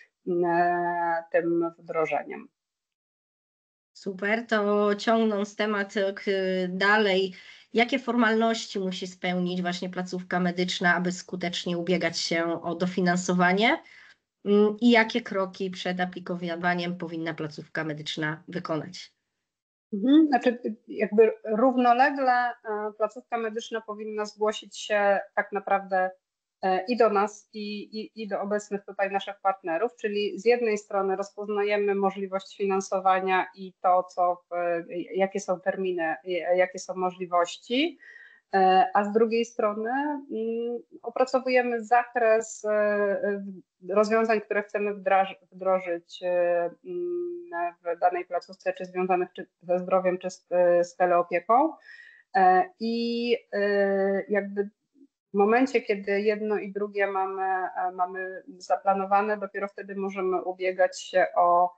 Speaker 2: tym wdrożeniem.
Speaker 1: Super, to ciągnąc temat dalej, jakie formalności musi spełnić właśnie placówka medyczna, aby skutecznie ubiegać się o dofinansowanie i jakie kroki przed aplikowaniem powinna placówka medyczna wykonać?
Speaker 2: Mhm. Znaczy jakby równolegle placówka medyczna powinna zgłosić się tak naprawdę i do nas, i, i, i do obecnych tutaj naszych partnerów, czyli z jednej strony rozpoznajemy możliwość finansowania i to, co, jakie są terminy, jakie są możliwości, a z drugiej strony opracowujemy zakres rozwiązań, które chcemy wdrożyć w danej placówce, czy związanych czy ze zdrowiem, czy z, z teleopieką. I jakby w momencie, kiedy jedno i drugie mamy, mamy zaplanowane, dopiero wtedy możemy ubiegać się o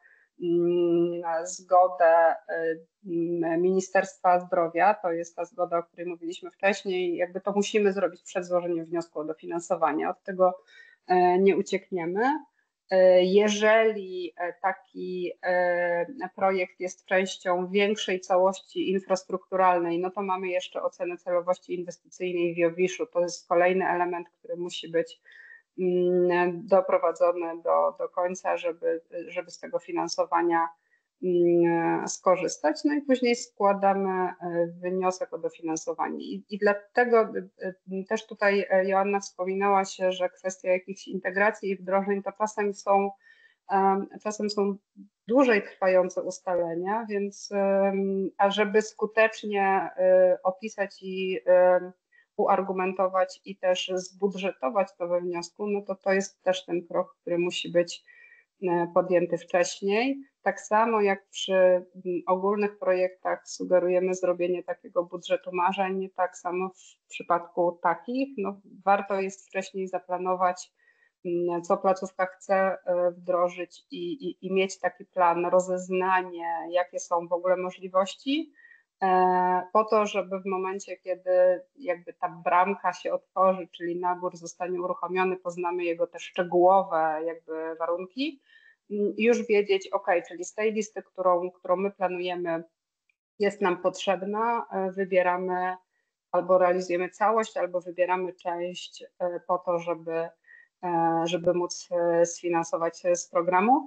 Speaker 2: zgodę Ministerstwa Zdrowia. To jest ta zgoda, o której mówiliśmy wcześniej. Jakby to musimy zrobić przed złożeniem wniosku o dofinansowanie. Od tego nie uciekniemy. Jeżeli taki projekt jest częścią większej całości infrastrukturalnej, no to mamy jeszcze ocenę celowości inwestycyjnej w WIOWISZ-u. To jest kolejny element, który musi być doprowadzony do, do końca, żeby, żeby z tego finansowania skorzystać. No i później składamy wniosek o dofinansowanie. I, i dlatego też tutaj Joanna wspominała się, że kwestia jakichś integracji i wdrożeń to czasem są, czasem są dłużej trwające ustalenia, więc a żeby skutecznie opisać i uargumentować i też zbudżetować to we wniosku, no to to jest też ten krok, który musi być podjęty wcześniej. Tak samo jak przy ogólnych projektach sugerujemy zrobienie takiego budżetu marzeń, tak samo w przypadku takich, no warto jest wcześniej zaplanować, co placówka chce wdrożyć i, i, i mieć taki plan, rozeznanie, jakie są w ogóle możliwości, po to, żeby w momencie, kiedy jakby ta bramka się otworzy, czyli nabór zostanie uruchomiony, poznamy jego te szczegółowe jakby warunki, już wiedzieć, ok, czyli z tej listy, którą, którą my planujemy, jest nam potrzebna, wybieramy albo realizujemy całość, albo wybieramy część po to, żeby, żeby móc sfinansować z programu.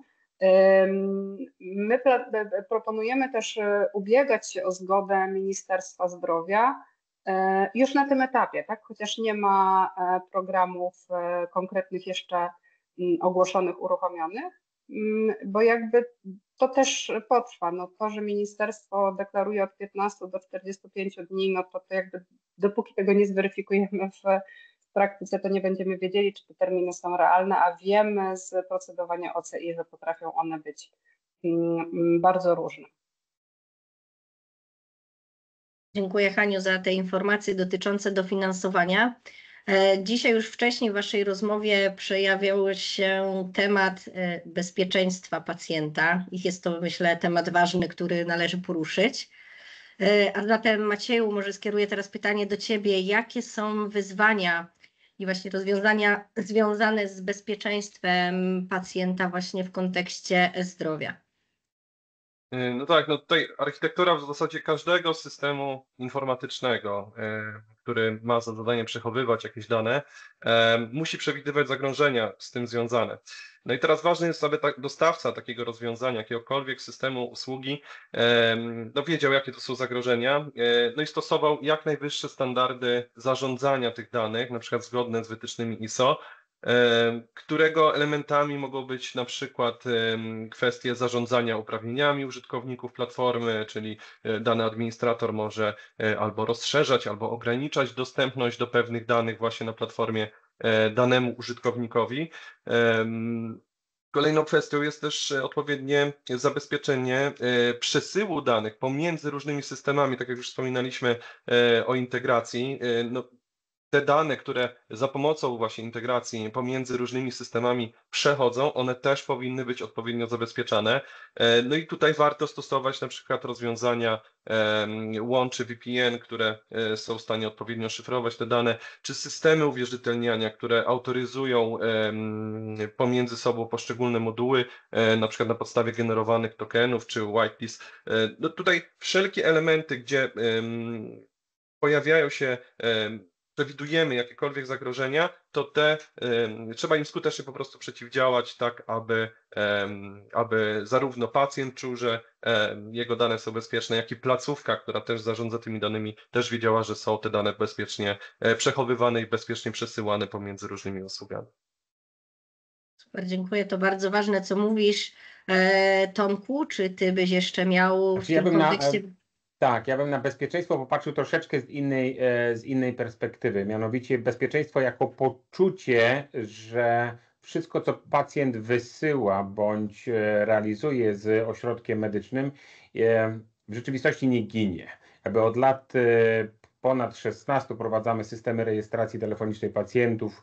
Speaker 2: My proponujemy też ubiegać się o zgodę Ministerstwa Zdrowia już na tym etapie, tak? Chociaż nie ma programów konkretnych jeszcze ogłoszonych, uruchomionych, bo jakby to też potrwa. No to, że ministerstwo deklaruje od piętnastu do czterdziestu pięciu dni, no to, to jakby dopóki tego nie zweryfikujemy w, w praktyce, to nie będziemy wiedzieli, czy te terminy są realne, a wiemy z procedowania O C I, że potrafią one być mm, bardzo różne.
Speaker 1: Dziękuję, Haniu, za te informacje dotyczące dofinansowania. Dzisiaj już wcześniej w Waszej rozmowie przejawiał się temat bezpieczeństwa pacjenta. I jest to, myślę, temat ważny, który należy poruszyć. A zatem, Macieju, może skieruję teraz pytanie do Ciebie. Jakie są wyzwania i właśnie rozwiązania związane z bezpieczeństwem pacjenta właśnie w kontekście zdrowia?
Speaker 5: No tak, no tutaj architektura w zasadzie każdego systemu informatycznego, który ma za zadanie przechowywać jakieś dane, musi przewidywać zagrożenia z tym związane. No i teraz ważne jest, aby dostawca takiego rozwiązania, jakiegokolwiek systemu usługi, no wiedział, jakie to są zagrożenia, no i stosował jak najwyższe standardy zarządzania tych danych, na przykład zgodne z wytycznymi I S O, którego elementami mogą być na przykład kwestie zarządzania uprawnieniami użytkowników platformy, czyli dany administrator może albo rozszerzać, albo ograniczać dostępność do pewnych danych właśnie na platformie danemu użytkownikowi. Kolejną kwestią jest też odpowiednie zabezpieczenie przesyłu danych pomiędzy różnymi systemami, tak jak już wspominaliśmy o integracji. No, te dane, które za pomocą właśnie integracji pomiędzy różnymi systemami przechodzą, one też powinny być odpowiednio zabezpieczane. No i tutaj warto stosować na przykład rozwiązania łączy V P N, które są w stanie odpowiednio szyfrować te dane, czy systemy uwierzytelniania, które autoryzują pomiędzy sobą poszczególne moduły, na przykład na podstawie generowanych tokenów, czy whitelist. No tutaj wszelkie elementy, gdzie pojawiają się przewidujemy jakiekolwiek zagrożenia, to te y, trzeba im skutecznie po prostu przeciwdziałać, tak aby, y, aby zarówno pacjent czuł, że y, jego dane są bezpieczne, jak i placówka, która też zarządza tymi danymi, też wiedziała, że są te dane bezpiecznie y, przechowywane i bezpiecznie przesyłane pomiędzy różnymi usługami.
Speaker 1: Super, dziękuję. To bardzo ważne, co mówisz. E, Tomku, czy Ty byś jeszcze miał w
Speaker 3: Znaczy, ja
Speaker 1: tym
Speaker 3: bym na-
Speaker 1: kontekście...
Speaker 3: Tak, ja bym na bezpieczeństwo popatrzył troszeczkę z innej, e, z innej perspektywy, mianowicie bezpieczeństwo jako poczucie, że wszystko, co pacjent wysyła bądź e, realizuje z ośrodkiem medycznym, e, w rzeczywistości nie ginie. Jakby od lat e, ponad szesnastu prowadzamy systemy rejestracji telefonicznej pacjentów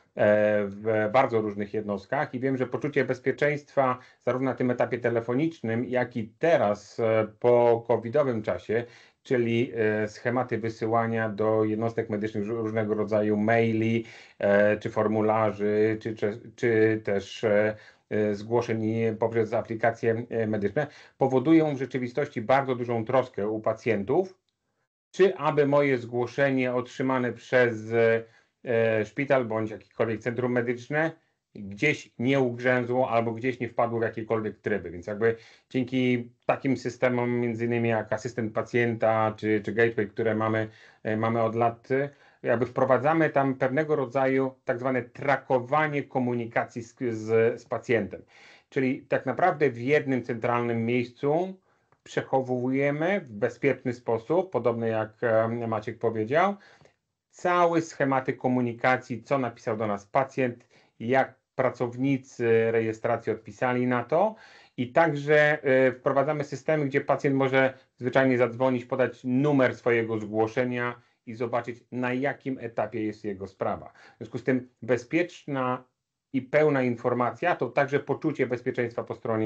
Speaker 3: w bardzo różnych jednostkach i wiem, że poczucie bezpieczeństwa zarówno na tym etapie telefonicznym, jak i teraz po covidowym czasie, czyli schematy wysyłania do jednostek medycznych różnego rodzaju maili, czy formularzy, czy, czy, czy też zgłoszeń poprzez aplikacje medyczne, powodują w rzeczywistości bardzo dużą troskę u pacjentów, czy aby moje zgłoszenie otrzymane przez szpital bądź jakiekolwiek centrum medyczne gdzieś nie ugrzęzło albo gdzieś nie wpadło w jakiekolwiek tryby. Więc jakby dzięki takim systemom, między innymi jak asystent pacjenta czy, czy gateway, które mamy, mamy od lat, jakby wprowadzamy tam pewnego rodzaju tak zwane trakowanie komunikacji z, z, z pacjentem. Czyli tak naprawdę w jednym centralnym miejscu przechowujemy w bezpieczny sposób, podobnie jak Maciek powiedział, całe schematy komunikacji, co napisał do nas pacjent, jak pracownicy rejestracji odpisali na to i także y, wprowadzamy systemy, gdzie pacjent może zwyczajnie zadzwonić, podać numer swojego zgłoszenia i zobaczyć, na jakim etapie jest jego sprawa. W związku z tym bezpieczna i pełna informacja to także poczucie bezpieczeństwa po stronie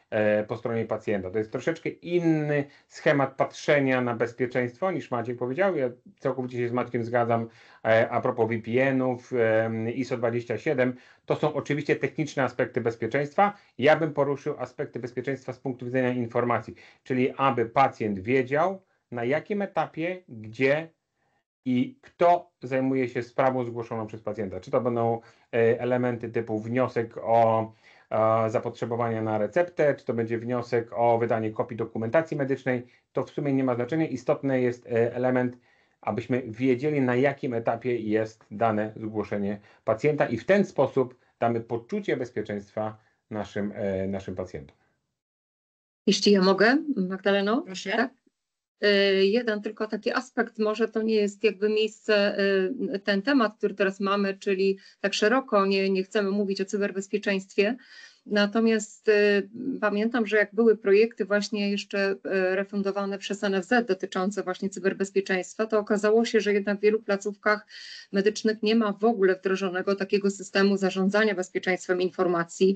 Speaker 3: po stronie pacjenta. To jest troszeczkę inny schemat patrzenia na bezpieczeństwo niż Maciek powiedział. Ja całkowicie się z Maćkiem zgadzam a propos V P N-ów, I S O dwadzieścia siedem. To są oczywiście techniczne aspekty bezpieczeństwa. Ja bym poruszył aspekty bezpieczeństwa z punktu widzenia informacji, czyli aby pacjent wiedział, na jakim etapie, gdzie i kto zajmuje się sprawą zgłoszoną przez pacjenta. Czy to będą elementy typu wniosek o zapotrzebowania na receptę, czy to będzie wniosek o wydanie kopii dokumentacji medycznej, to w sumie nie ma znaczenia. Istotny jest element, abyśmy wiedzieli, na jakim etapie jest dane zgłoszenie pacjenta i w ten sposób damy poczucie bezpieczeństwa naszym, naszym pacjentom.
Speaker 4: Jeśli ja mogę, Magdaleno?
Speaker 1: Proszę.
Speaker 4: Tak? Jeden tylko taki aspekt, może to nie jest jakby miejsce, ten temat, który teraz mamy, czyli tak szeroko nie, nie chcemy mówić o cyberbezpieczeństwie, natomiast y, pamiętam, że jak były projekty właśnie jeszcze y, refundowane przez N F Z dotyczące właśnie cyberbezpieczeństwa, to okazało się, że jednak w wielu placówkach medycznych nie ma w ogóle wdrożonego takiego systemu zarządzania bezpieczeństwem informacji.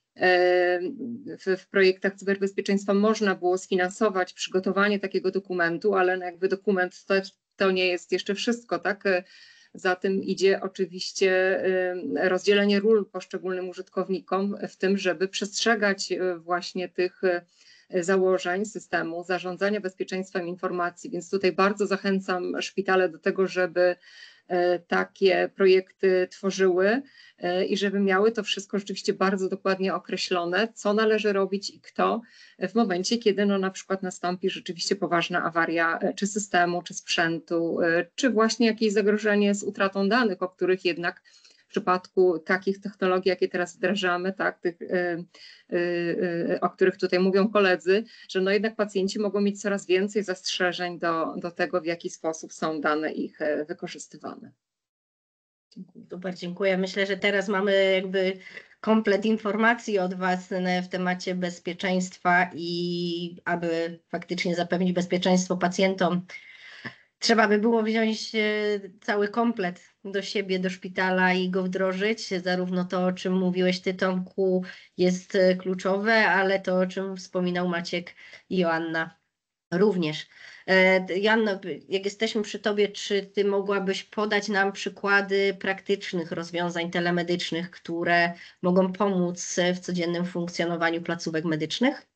Speaker 4: W, w projektach cyberbezpieczeństwa można było sfinansować przygotowanie takiego dokumentu, ale no jakby dokument to, to nie jest jeszcze wszystko, tak? Za tym idzie oczywiście rozdzielenie ról poszczególnym użytkownikom w tym, żeby przestrzegać właśnie tych założeń systemu zarządzania bezpieczeństwem informacji, więc tutaj bardzo zachęcam szpitale do tego, żeby takie projekty tworzyły i żeby miały to wszystko rzeczywiście bardzo dokładnie określone, co należy robić i kto w momencie, kiedy no na przykład nastąpi rzeczywiście poważna awaria czy systemu, czy sprzętu, czy właśnie jakieś zagrożenie z utratą danych, o których jednak w przypadku takich technologii, jakie teraz wdrażamy, tak, tych, y, y, y, o których tutaj mówią koledzy, że no jednak pacjenci mogą mieć coraz więcej zastrzeżeń do, do tego, w jaki sposób są dane ich wykorzystywane.
Speaker 1: Super, dziękuję. Myślę, że teraz mamy jakby komplet informacji od Was w temacie bezpieczeństwa i aby faktycznie zapewnić bezpieczeństwo pacjentom, trzeba by było wziąć cały komplet do siebie, do szpitala i go wdrożyć. Zarówno to, o czym mówiłeś Ty, Tomku, jest kluczowe, ale to, o czym wspominał Maciek i Joanna również. Joanno, jak jesteśmy przy Tobie, czy Ty mogłabyś podać nam przykłady praktycznych rozwiązań telemedycznych, które mogą pomóc w codziennym funkcjonowaniu placówek medycznych?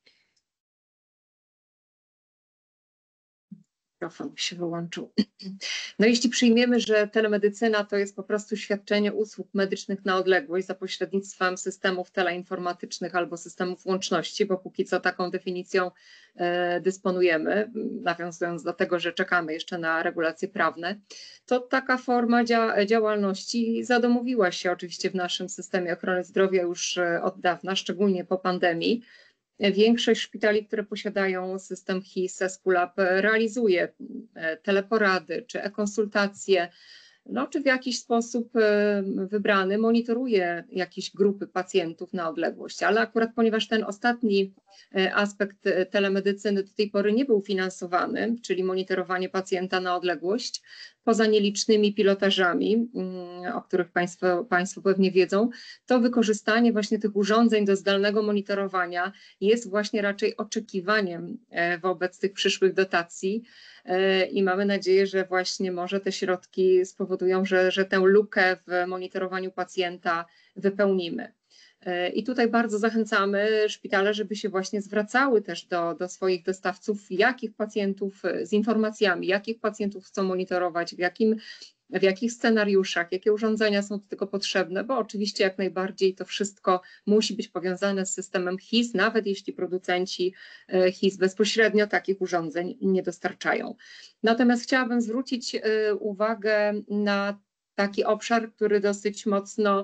Speaker 4: Mikrofon się wyłączył. No jeśli przyjmiemy, że telemedycyna to jest po prostu świadczenie usług medycznych na odległość za pośrednictwem systemów teleinformatycznych albo systemów łączności, bo póki co taką definicją e, dysponujemy, nawiązując do tego, że czekamy jeszcze na regulacje prawne, to taka forma dzia działalności zadomowiła się oczywiście w naszym systemie ochrony zdrowia już od dawna, szczególnie po pandemii. Większość szpitali, które posiadają system H I S, Esculap, realizuje teleporady czy e-konsultacje, no, czy w jakiś sposób wybrany monitoruje jakieś grupy pacjentów na odległość. Ale akurat ponieważ ten ostatni aspekt telemedycyny do tej pory nie był finansowany, czyli monitorowanie pacjenta na odległość, poza nielicznymi pilotażami, o których Państwo, Państwo pewnie wiedzą, to wykorzystanie właśnie tych urządzeń do zdalnego monitorowania jest właśnie raczej oczekiwaniem wobec tych przyszłych dotacji i mamy nadzieję, że właśnie może te środki spowodują, że, że tę lukę w monitorowaniu pacjenta wypełnimy. I tutaj bardzo zachęcamy szpitale, żeby się właśnie zwracały też do, do swoich dostawców, jakich pacjentów z informacjami, jakich pacjentów chcą monitorować, w, jakim, w jakich scenariuszach, jakie urządzenia są do tego potrzebne, bo oczywiście jak najbardziej to wszystko musi być powiązane z systemem H I S, nawet jeśli producenci H I S bezpośrednio takich urządzeń nie dostarczają. Natomiast chciałabym zwrócić uwagę na taki obszar, który dosyć mocno,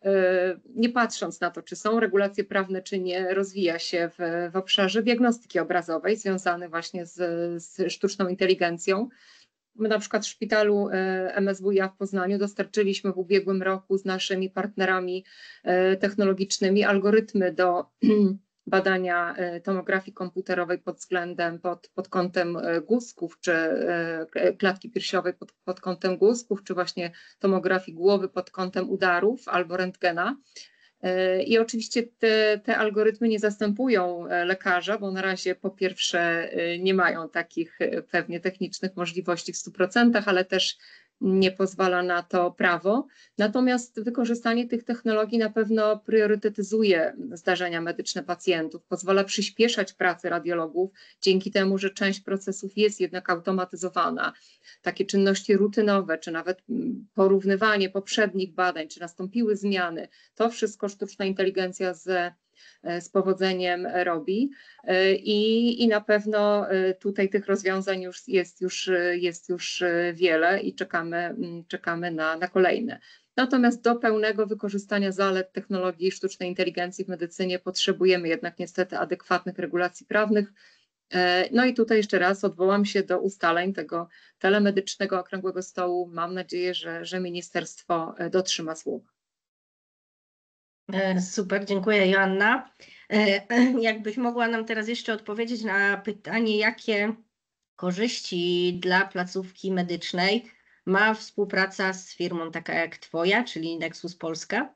Speaker 4: nie patrząc na to, czy są regulacje prawne, czy nie, rozwija się w, w obszarze diagnostyki obrazowej, związany właśnie z, z sztuczną inteligencją. My na przykład w szpitalu M S W iA w Poznaniu dostarczyliśmy w ubiegłym roku z naszymi partnerami technologicznymi algorytmy do badania tomografii komputerowej pod względem, pod, pod kątem guzków, czy klatki piersiowej pod, pod kątem guzków, czy właśnie tomografii głowy pod kątem udarów albo rentgena. I oczywiście te, te algorytmy nie zastępują lekarza, bo na razie po pierwsze nie mają takich pewnie technicznych możliwości w stu procentach, ale też nie pozwala na to prawo. Natomiast wykorzystanie tych technologii na pewno priorytetyzuje zdarzenia medyczne pacjentów, pozwala przyspieszać pracę radiologów dzięki temu, że część procesów jest jednak automatyzowana. Takie czynności rutynowe, czy nawet porównywanie poprzednich badań, czy nastąpiły zmiany, to wszystko sztuczna inteligencja z z powodzeniem robi i, i na pewno tutaj tych rozwiązań już jest już, jest już wiele i czekamy, czekamy na, na kolejne. Natomiast do pełnego wykorzystania zalet technologii sztucznej inteligencji w medycynie potrzebujemy jednak niestety adekwatnych regulacji prawnych. No i tutaj jeszcze raz odwołam się do ustaleń tego telemedycznego okrągłego stołu. Mam nadzieję, że, że ministerstwo dotrzyma słowa.
Speaker 1: Super, dziękuję Joanna. Jakbyś mogła nam teraz jeszcze odpowiedzieć na pytanie, jakie korzyści dla placówki medycznej ma współpraca z firmą taka jak Twoja, czyli Nexus Polska?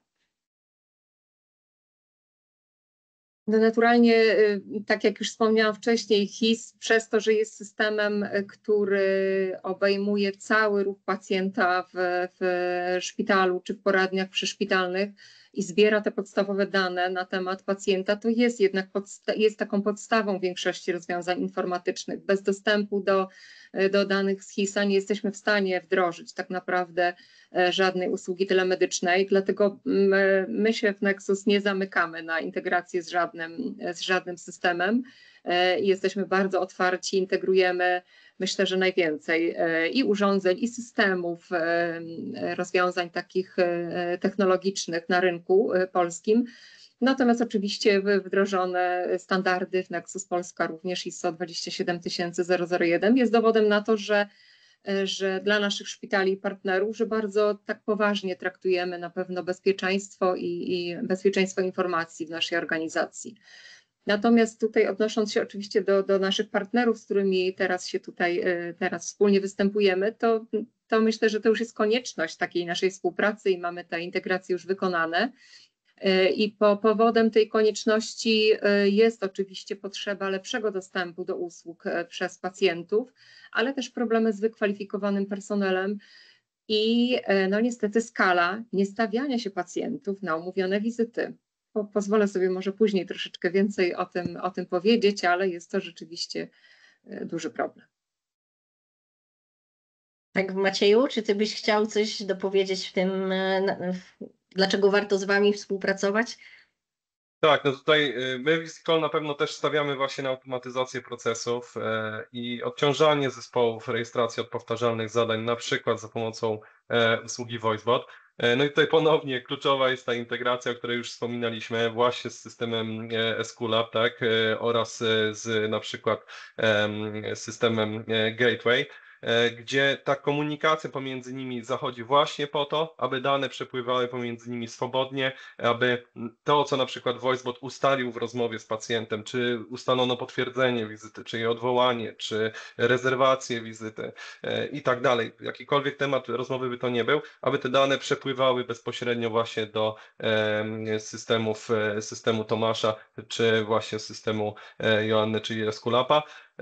Speaker 4: No naturalnie, tak jak już wspomniałam wcześniej, H I S przez to, że jest systemem, który obejmuje cały ruch pacjenta w, w szpitalu czy w poradniach przyszpitalnych i zbiera te podstawowe dane na temat pacjenta, to jest jednak podsta- jest taką podstawą większości rozwiązań informatycznych. Bez dostępu do, do danych z H I S-a nie jesteśmy w stanie wdrożyć tak naprawdę żadnej usługi telemedycznej, dlatego my, my się w Nexus nie zamykamy na integrację z żadnym, z żadnym systemem. Jesteśmy bardzo otwarci, integrujemy myślę, że najwięcej i urządzeń, i systemów, rozwiązań takich technologicznych na rynku polskim. Natomiast oczywiście wdrożone standardy w Nexus Polska, również I S O dwadzieścia siedem tysięcy zero zero jeden jest dowodem na to, że że dla naszych szpitali i partnerów, że bardzo tak poważnie traktujemy na pewno bezpieczeństwo i, i bezpieczeństwo informacji w naszej organizacji. Natomiast tutaj odnosząc się oczywiście do, do naszych partnerów, z którymi teraz się tutaj teraz wspólnie występujemy, to, to myślę, że to już jest konieczność takiej naszej współpracy i mamy te integracje już wykonane. I po, powodem tej konieczności jest oczywiście potrzeba lepszego dostępu do usług przez pacjentów, ale też problemy z wykwalifikowanym personelem i no niestety skala niestawiania się pacjentów na umówione wizyty. Po, pozwolę sobie może później troszeczkę więcej o tym, o tym powiedzieć, ale jest to rzeczywiście duży problem.
Speaker 1: Tak, Macieju, czy ty byś chciał coś dopowiedzieć w tym, dlaczego warto z wami współpracować?
Speaker 5: Tak, no tutaj my w EasyCall na pewno też stawiamy właśnie na automatyzację procesów i odciążanie zespołów rejestracji od powtarzalnych zadań, na przykład za pomocą usługi VoiceBot. No i tutaj ponownie kluczowa jest ta integracja, o której już wspominaliśmy, właśnie z systemem Esculap, tak, oraz z na przykład systemem Gateway, gdzie ta komunikacja pomiędzy nimi zachodzi właśnie po to, aby dane przepływały pomiędzy nimi swobodnie, aby to, co na przykład VoiceBot ustalił w rozmowie z pacjentem, czy ustalono potwierdzenie wizyty, czy jej odwołanie, czy rezerwację wizyty i tak dalej, jakikolwiek temat rozmowy by to nie był, aby te dane przepływały bezpośrednio właśnie do systemów, systemu Tomasza, czy właśnie systemu Joanny, czyli Esculapa.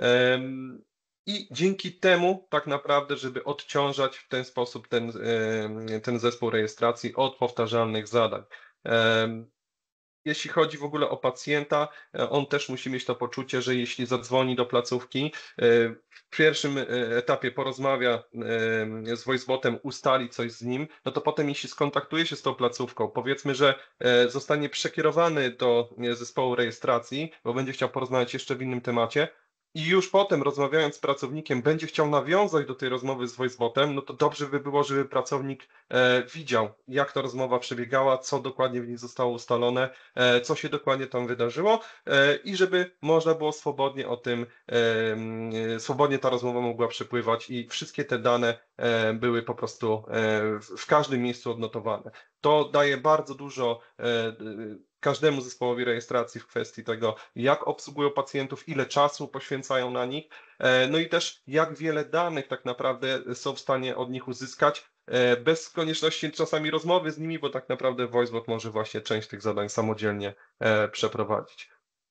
Speaker 5: I dzięki temu tak naprawdę, żeby odciążać w ten sposób ten, ten zespół rejestracji od powtarzalnych zadań. Jeśli chodzi w ogóle o pacjenta, on też musi mieć to poczucie, że jeśli zadzwoni do placówki, w pierwszym etapie porozmawia z VoiceBotem, ustali coś z nim, no to potem jeśli skontaktuje się z tą placówką, powiedzmy, że zostanie przekierowany do zespołu rejestracji, bo będzie chciał porozmawiać jeszcze w innym temacie, i już potem rozmawiając z pracownikiem będzie chciał nawiązać do tej rozmowy z VoiceBotem, no to dobrze by było, żeby pracownik e, widział, jak ta rozmowa przebiegała, co dokładnie w niej zostało ustalone, e, co się dokładnie tam wydarzyło e, i żeby można było swobodnie o tym, e, swobodnie ta rozmowa mogła przepływać i wszystkie te dane e, były po prostu e, w, w każdym miejscu odnotowane. To daje bardzo dużo e, każdemu zespołowi rejestracji w kwestii tego, jak obsługują pacjentów, ile czasu poświęcają na nich, no i też jak wiele danych tak naprawdę są w stanie od nich uzyskać, bez konieczności czasami rozmowy z nimi, bo tak naprawdę VoiceBot może właśnie część tych zadań samodzielnie przeprowadzić.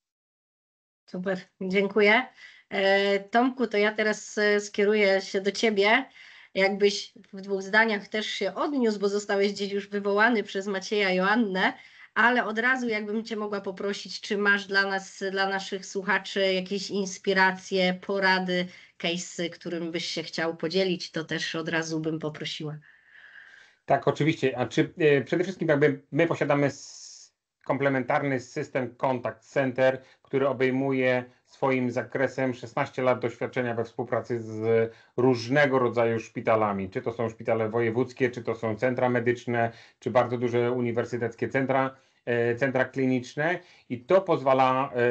Speaker 1: Super, dziękuję. Tomku, to ja teraz skieruję się do Ciebie. Jakbyś w dwóch zdaniach też się odniósł, bo zostałeś gdzieś już wywołany przez Macieja i Joannę, ale od razu jakbym Cię mogła poprosić, czy masz dla nas, dla naszych słuchaczy jakieś inspiracje, porady, case'y, którym byś się chciał podzielić, to też od razu bym poprosiła.
Speaker 3: Tak, oczywiście. A czy e, przede wszystkim jakby my posiadamy s- komplementarny system Contact Center, który obejmuje swoim zakresem szesnaście lat doświadczenia we współpracy z różnego rodzaju szpitalami. Czy to są szpitale wojewódzkie, czy to są centra medyczne, czy bardzo duże uniwersyteckie centra, e, centra kliniczne. I to pozwala e,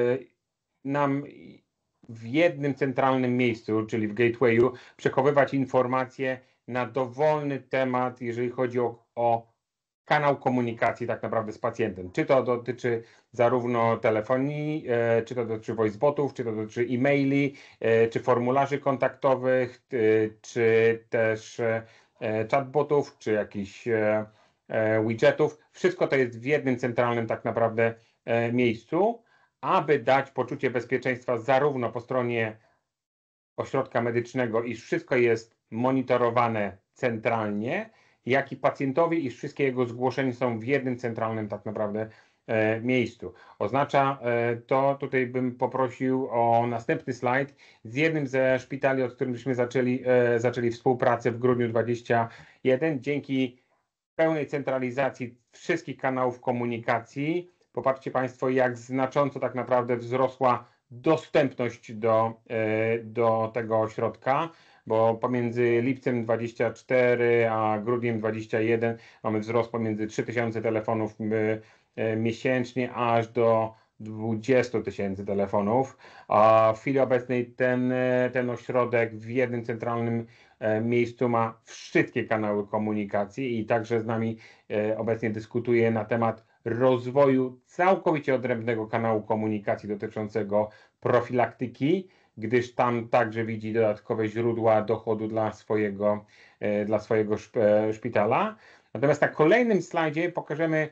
Speaker 3: nam w jednym centralnym miejscu, czyli w Gatewayu, przechowywać informacje na dowolny temat, jeżeli chodzi o, o kanał komunikacji tak naprawdę z pacjentem. Czy to dotyczy zarówno telefonii, e, czy to dotyczy voicebotów, czy to dotyczy e-maili, e, czy formularzy kontaktowych, e, czy też e, chatbotów, czy jakichś e, e, widgetów. Wszystko to jest w jednym centralnym tak naprawdę e, miejscu, aby dać poczucie bezpieczeństwa zarówno po stronie ośrodka medycznego, iż wszystko jest monitorowane centralnie, jak i pacjentowi, iż wszystkie jego zgłoszenia są w jednym centralnym tak naprawdę e, miejscu. Oznacza e, to, tutaj bym poprosił o następny slajd, z jednym ze szpitali, od którym byśmy zaczęli, e, zaczęli współpracę w grudniu dwudziestym pierwszym. Dzięki pełnej centralizacji wszystkich kanałów komunikacji, popatrzcie Państwo, jak znacząco tak naprawdę wzrosła dostępność do, do tego ośrodka, bo pomiędzy lipcem dwudziestym czwartym a grudniem dwudziestym pierwszym mamy wzrost pomiędzy trzy tysiące telefonów miesięcznie aż do dwadzieścia tysięcy telefonów, a w chwili obecnej ten, ten ośrodek w jednym centralnym miejscu ma wszystkie kanały komunikacji i także z nami obecnie dyskutuje na temat rozwoju całkowicie odrębnego kanału komunikacji dotyczącego profilaktyki, gdyż tam także widzi dodatkowe źródła dochodu dla swojego, dla swojego szpitala. Natomiast na kolejnym slajdzie pokażemy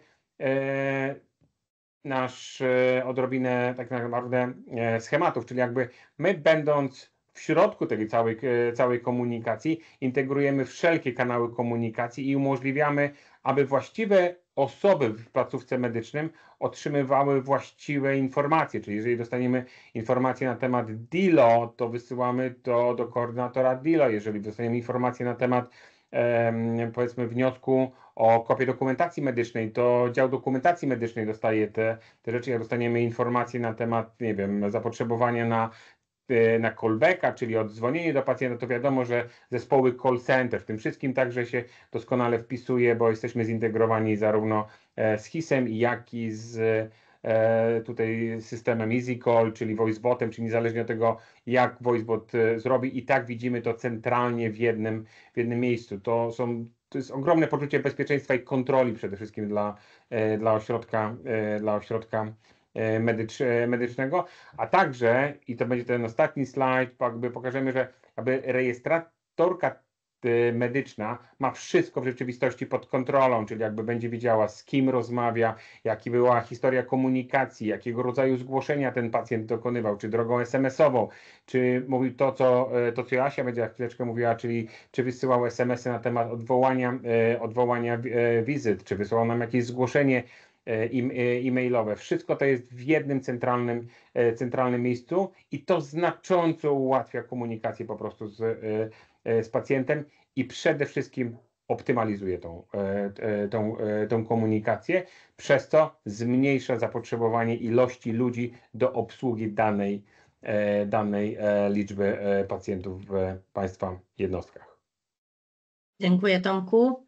Speaker 3: nasz odrobinę tak naprawdę schematów, czyli jakby my będąc w środku tej całej, całej komunikacji integrujemy wszelkie kanały komunikacji i umożliwiamy, aby właściwe osoby w placówce medycznym otrzymywały właściwe informacje, czyli jeżeli dostaniemy informacje na temat D I L O, to wysyłamy to do koordynatora D I L O, jeżeli dostaniemy informacje na temat powiedzmy wniosku o kopię dokumentacji medycznej, to dział dokumentacji medycznej dostaje te, te rzeczy. Jak dostaniemy informacje na temat, nie wiem, zapotrzebowania na, na callbacka, czyli oddzwonienie do pacjenta, to wiadomo, że zespoły call center w tym wszystkim także się doskonale wpisuje, bo jesteśmy zintegrowani zarówno z HIS-em, jak i z tutaj systemem EasyCall, czyli VoiceBotem, czyli niezależnie od tego, jak VoiceBot zrobi, i tak widzimy to centralnie w jednym, w jednym miejscu. To są, to jest ogromne poczucie bezpieczeństwa i kontroli przede wszystkim dla, dla ośrodka, dla ośrodka medycz, medycznego, a także, i to będzie ten ostatni slajd, jakby pokażemy, że aby rejestratorka medyczna ma wszystko w rzeczywistości pod kontrolą, czyli jakby będzie wiedziała, z kim rozmawia, jaka była historia komunikacji, jakiego rodzaju zgłoszenia ten pacjent dokonywał, czy drogą es em esową, czy mówił to, co, to, co Asia będzie za chwileczkę mówiła, czyli czy wysyłał es em esy na temat odwołania, odwołania wizyt, czy wysyłał nam jakieś zgłoszenie e-mailowe. Wszystko to jest w jednym centralnym, centralnym miejscu i to znacząco ułatwia komunikację po prostu z, z pacjentem i przede wszystkim optymalizuje tą, tą, tą komunikację, przez co zmniejsza zapotrzebowanie ilości ludzi do obsługi danej, danej liczby pacjentów w Państwa jednostkach. Dziękuję,
Speaker 1: Tomku.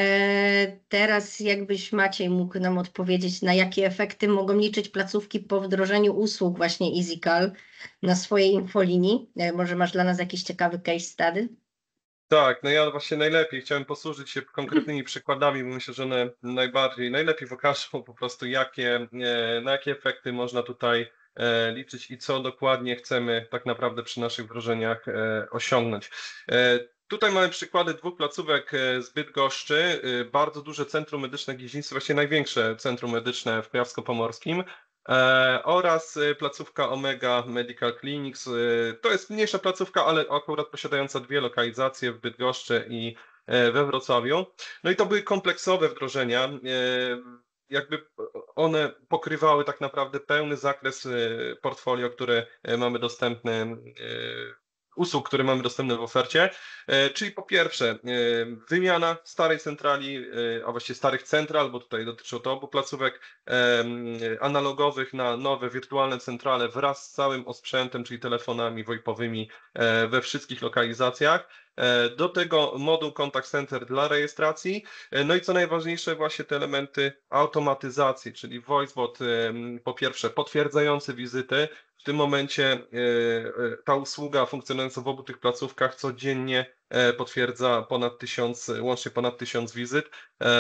Speaker 1: Teraz jakbyś Maciej mógł nam odpowiedzieć, na jakie efekty mogą liczyć placówki po wdrożeniu usług właśnie EasyCall na swojej infolinii. Może masz dla nas jakiś ciekawy case study?
Speaker 5: Tak, no ja właśnie najlepiej chciałem posłużyć się konkretnymi przykładami, bo myślę, że one najbardziej, najlepiej pokażą po prostu, jakie, na jakie efekty można tutaj liczyć i co dokładnie chcemy tak naprawdę przy naszych wdrożeniach osiągnąć. Tutaj mamy przykłady dwóch placówek z Bydgoszczy, bardzo duże centrum medyczne Gizińscy, właściwie największe centrum medyczne w Kujawsko-Pomorskim oraz placówka Omega Medical Clinics. To jest mniejsza placówka, ale akurat posiadająca dwie lokalizacje w Bydgoszczy i we Wrocławiu. No i to były kompleksowe wdrożenia. Jakby one pokrywały tak naprawdę pełny zakres portfolio, które mamy dostępne, usług, które mamy dostępne w ofercie. Czyli po pierwsze wymiana starej centrali, a właściwie starych central, bo tutaj dotyczy to obu placówek analogowych na nowe wirtualne centrale wraz z całym osprzętem, czyli telefonami wojpowymi we wszystkich lokalizacjach. Do tego moduł Contact Center dla rejestracji. No i co najważniejsze, właśnie te elementy automatyzacji, czyli VoiceBot po pierwsze potwierdzający wizyty. W tym momencie ta usługa funkcjonująca w obu tych placówkach codziennie potwierdza ponad tysiąc, łącznie ponad tysiąc wizyt.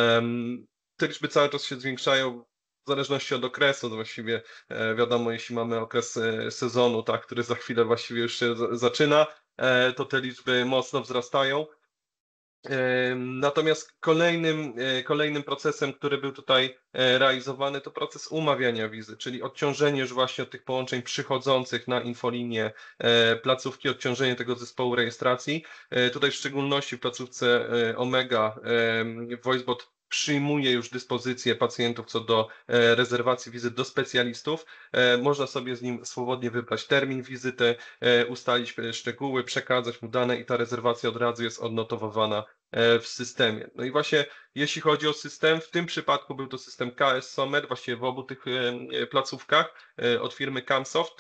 Speaker 5: Te liczby cały czas się zwiększają w zależności od okresu. Właściwie wiadomo, jeśli mamy okres sezonu, tak, który za chwilę właściwie już się zaczyna, to te liczby mocno wzrastają. Natomiast kolejnym, kolejnym procesem, który był tutaj realizowany, to proces umawiania wizy, czyli odciążenie już właśnie od tych połączeń przychodzących na infolinię placówki, odciążenie tego zespołu rejestracji. Tutaj w szczególności w placówce Omega VoiceBot przyjmuje już dyspozycję pacjentów co do rezerwacji wizyt do specjalistów. Można sobie z nim swobodnie wybrać termin wizyty, ustalić szczegóły, przekazać mu dane i ta rezerwacja od razu jest odnotowywana w systemie. No i właśnie jeśli chodzi o system, w tym przypadku był to system K S Somer, właściwie w obu tych placówkach od firmy Camsoft.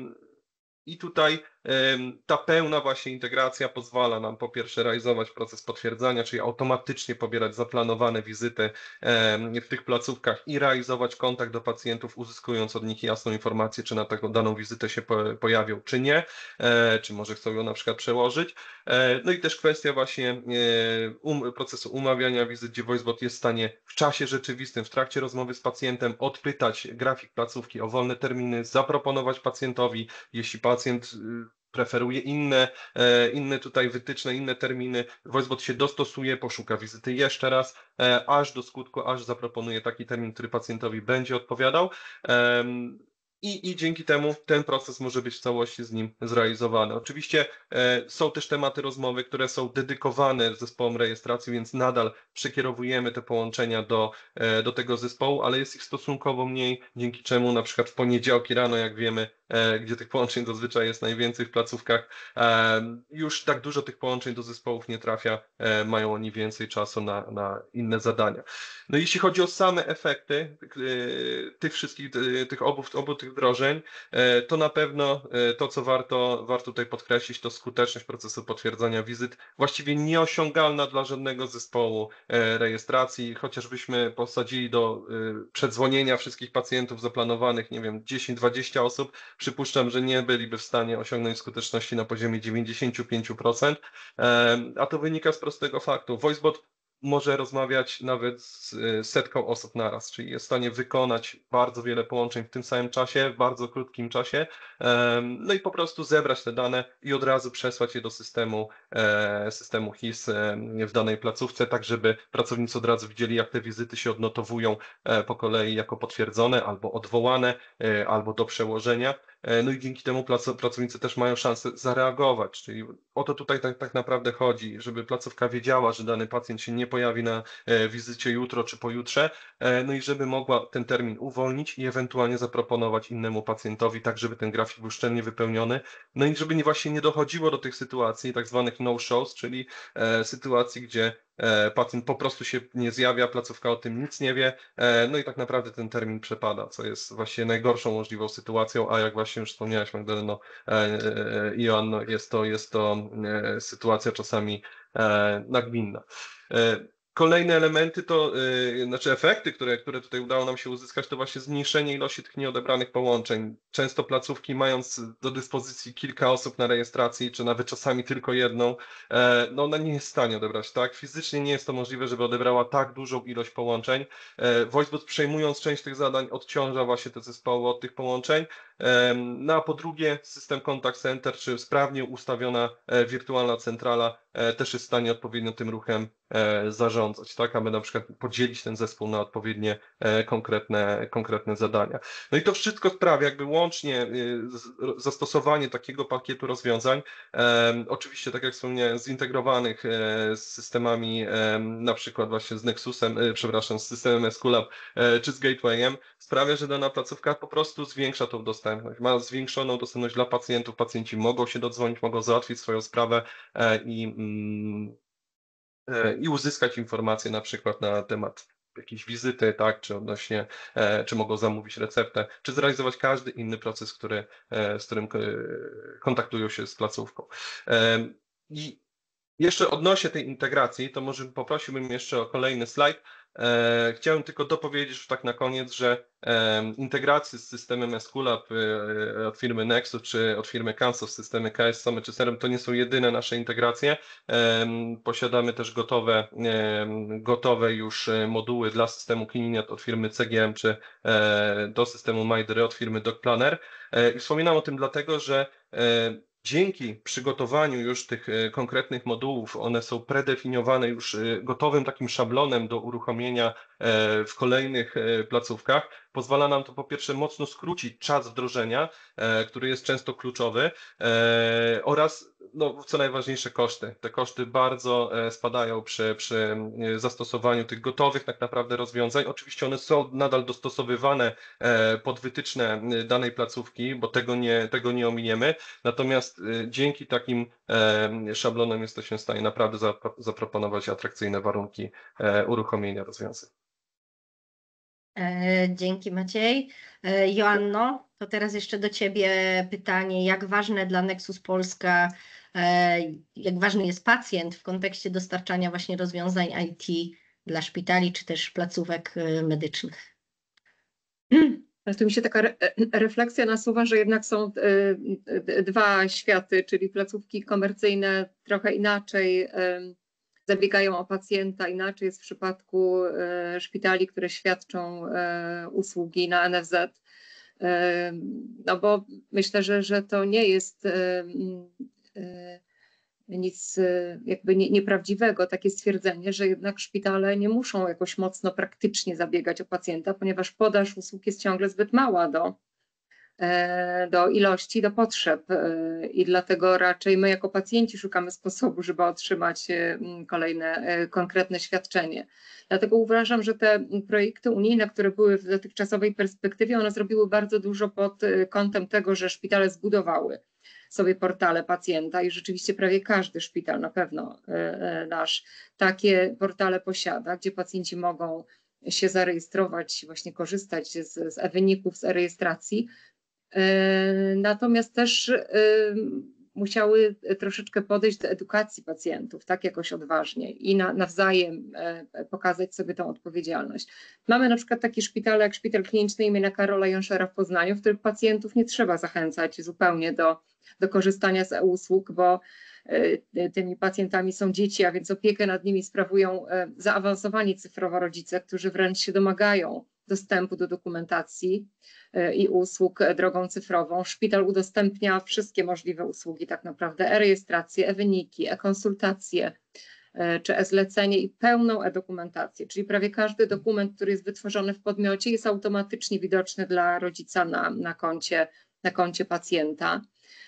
Speaker 5: I tutaj ta pełna właśnie integracja pozwala nam po pierwsze realizować proces potwierdzania, czyli automatycznie pobierać zaplanowane wizyty w tych placówkach i realizować kontakt do pacjentów, uzyskując od nich jasną informację, czy na taką daną wizytę się pojawią, czy nie, czy może chcą ją na przykład przełożyć. No i też kwestia właśnie um, procesu umawiania wizyt, gdzie VoiceBot jest w stanie w czasie rzeczywistym, w trakcie rozmowy z pacjentem odpytać grafik placówki o wolne terminy, zaproponować pacjentowi, jeśli pacjent preferuje inne, inne tutaj wytyczne, inne terminy, VoiceBot się dostosuje, poszuka wizyty jeszcze raz, aż do skutku, aż zaproponuje taki termin, który pacjentowi będzie odpowiadał. I, I dzięki temu ten proces może być w całości z nim zrealizowany. Oczywiście e, są też tematy rozmowy, które są dedykowane zespołom rejestracji, więc nadal przekierowujemy te połączenia do, e, do tego zespołu, ale jest ich stosunkowo mniej, dzięki czemu na przykład w poniedziałki rano, jak wiemy, e, gdzie tych połączeń zazwyczaj jest najwięcej w placówkach, e, już tak dużo tych połączeń do zespołów nie trafia, e, mają oni więcej czasu na, na inne zadania. No i jeśli chodzi o same efekty e, tych wszystkich, e, tych obu, obu tych wdrożeń, to na pewno to, co warto, warto tutaj podkreślić, to skuteczność procesu potwierdzania wizyt, właściwie nieosiągalna dla żadnego zespołu rejestracji, chociażbyśmy posadzili do przedzwonienia wszystkich pacjentów zaplanowanych, nie wiem, dziesięć dwadzieścia osób, przypuszczam, że nie byliby w stanie osiągnąć skuteczności na poziomie dziewięćdziesiąt pięć procent, a to wynika z prostego faktu. VoiceBot może rozmawiać nawet z setką osób naraz, czyli jest w stanie wykonać bardzo wiele połączeń w tym samym czasie, w bardzo krótkim czasie, no i po prostu zebrać te dane i od razu przesłać je do systemu, systemu H I S w danej placówce, tak żeby pracownicy od razu widzieli, jak te wizyty się odnotowują po kolei jako potwierdzone, albo odwołane, albo do przełożenia. No i dzięki temu pracownicy też mają szansę zareagować, czyli o to tutaj tak, tak naprawdę chodzi, żeby placówka wiedziała, że dany pacjent się nie pojawi na wizycie jutro czy pojutrze, no i żeby mogła ten termin uwolnić i ewentualnie zaproponować innemu pacjentowi, tak żeby ten grafik był szczelnie wypełniony, no i żeby nie, właśnie nie dochodziło do tych sytuacji tak zwanych no-shows, czyli e, sytuacji, gdzie pacjent po prostu się nie zjawia, placówka o tym nic nie wie, no i tak naprawdę ten termin przepada, co jest właśnie najgorszą możliwą sytuacją, a jak właśnie już wspomniałeś, Magdaleno i Joanno, jest to, jest to sytuacja czasami nagminna. Kolejne elementy to, yy, znaczy efekty, które, które tutaj udało nam się uzyskać, to właśnie zmniejszenie ilości tych nieodebranych połączeń. Często placówki, mając do dyspozycji kilka osób na rejestracji, czy nawet czasami tylko jedną, e, no ona nie jest w stanie odebrać, tak? Fizycznie nie jest to możliwe, żeby odebrała tak dużą ilość połączeń. E, VoiceBot, przejmując część tych zadań, odciąża właśnie te zespoły od tych połączeń. No a po drugie, system Contact Center, czy sprawnie ustawiona wirtualna centrala też jest w stanie odpowiednio tym ruchem zarządzać, tak, aby na przykład podzielić ten zespół na odpowiednie konkretne, konkretne zadania. No i to wszystko sprawia, jakby łącznie zastosowanie takiego pakietu rozwiązań, oczywiście tak jak wspomniałem, zintegrowanych z systemami, na przykład właśnie z Nexusem, przepraszam, z systemem S-Q-Lab czy z Gatewayem, sprawia, że dana placówka po prostu zwiększa tą dostępność, ma zwiększoną dostępność dla pacjentów, pacjenci mogą się dodzwonić, mogą załatwić swoją sprawę i, i uzyskać informacje na przykład na temat jakiejś wizyty, tak, czy odnośnie, czy mogą zamówić receptę, czy zrealizować każdy inny proces, który, z którym kontaktują się z placówką. I jeszcze odnośnie tej integracji, to może poprosiłbym jeszcze o kolejny slajd. E, chciałem tylko dopowiedzieć już tak na koniec, że e, integracje z systemem S-Q-Lab e, od firmy Nexus czy od firmy Cansos, systemy K S Summit czy Serum to nie są jedyne nasze integracje. E, posiadamy też gotowe, e, gotowe już moduły dla systemu Clininet od firmy C G M czy e, do systemu MyDry od firmy DocPlanner. E, I wspominam o tym dlatego, że e, dzięki przygotowaniu już tych konkretnych modułów, one są predefiniowane już gotowym takim szablonem do uruchomienia w kolejnych placówkach. Pozwala nam to po pierwsze mocno skrócić czas wdrożenia, który jest często kluczowy, oraz no, co najważniejsze koszty. Te koszty bardzo spadają przy, przy zastosowaniu tych gotowych tak naprawdę rozwiązań. Oczywiście one są nadal dostosowywane pod wytyczne danej placówki, bo tego nie, tego nie ominiemy. Natomiast dzięki takim szablonom jesteśmy w stanie naprawdę zaproponować atrakcyjne warunki uruchomienia rozwiązań.
Speaker 1: Dzięki Maciej. Joanno, to teraz jeszcze do Ciebie pytanie, jak ważne dla Nexus Polska, jak ważny jest pacjent w kontekście dostarczania właśnie rozwiązań I T dla szpitali czy też placówek medycznych?
Speaker 4: Ale tu mi się taka re refleksja nasuwa, że jednak są y, dwa światy, czyli placówki komercyjne trochę inaczej y, zabiegają o pacjenta, inaczej jest w przypadku y, szpitali, które świadczą y, usługi na N F Z. Y, no bo myślę, że, że to nie jest y, y, nic jakby nie, nieprawdziwego, takie stwierdzenie, że jednak szpitale nie muszą jakoś mocno praktycznie zabiegać o pacjenta, ponieważ podaż usług jest ciągle zbyt mała do, do ilości, do potrzeb i dlatego raczej my jako pacjenci szukamy sposobu, żeby otrzymać kolejne konkretne świadczenie. Dlatego uważam, że te projekty unijne, które były w dotychczasowej perspektywie, one zrobiły bardzo dużo pod kątem tego, że szpitale zbudowały sobie portale pacjenta i rzeczywiście prawie każdy szpital, na pewno nasz, takie portale posiada, gdzie pacjenci mogą się zarejestrować, właśnie korzystać z, z e-wyników, z e-rejestracji. Natomiast też musiały troszeczkę podejść do edukacji pacjentów, tak jakoś odważnie i na, nawzajem pokazać sobie tą odpowiedzialność. Mamy na przykład takie szpitale jak Szpital Kliniczny imienia Karola Jonszera w Poznaniu, w których pacjentów nie trzeba zachęcać zupełnie do, do korzystania z e-usług, bo tymi pacjentami są dzieci, a więc opiekę nad nimi sprawują zaawansowani cyfrowo rodzice, którzy wręcz się domagają dostępu do dokumentacji i usług drogą cyfrową. Szpital udostępnia wszystkie możliwe usługi, tak naprawdę e-rejestrację, e-wyniki, e-konsultacje czy e-zlecenie i pełną e-dokumentację, czyli prawie każdy dokument, który jest wytworzony w podmiocie, jest automatycznie widoczny dla rodzica na, na, koncie, na koncie pacjenta.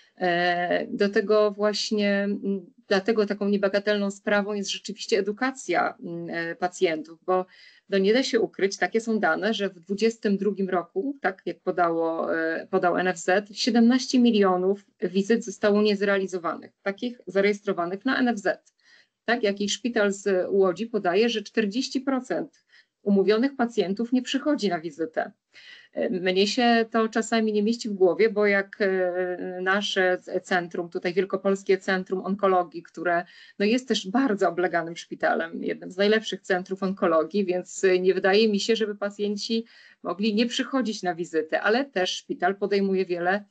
Speaker 4: Do tego właśnie, dlatego taką niebagatelną sprawą jest rzeczywiście edukacja pacjentów, bo no nie da się ukryć, takie są dane, że w dwudziestym drugim roku, tak jak podało, podał N F Z, siedemnaście milionów wizyt zostało niezrealizowanych, takich zarejestrowanych na N F Z. Tak, jakiś szpital z Łodzi podaje, że czterdzieści procent umówionych pacjentów nie przychodzi na wizytę. Mnie się to czasami nie mieści w głowie, bo jak nasze centrum, tutaj Wielkopolskie Centrum Onkologii, które no jest też bardzo obleganym szpitalem, jednym z najlepszych centrów onkologii, więc nie wydaje mi się, żeby pacjenci mogli nie przychodzić na wizytę, ale też szpital podejmuje wiele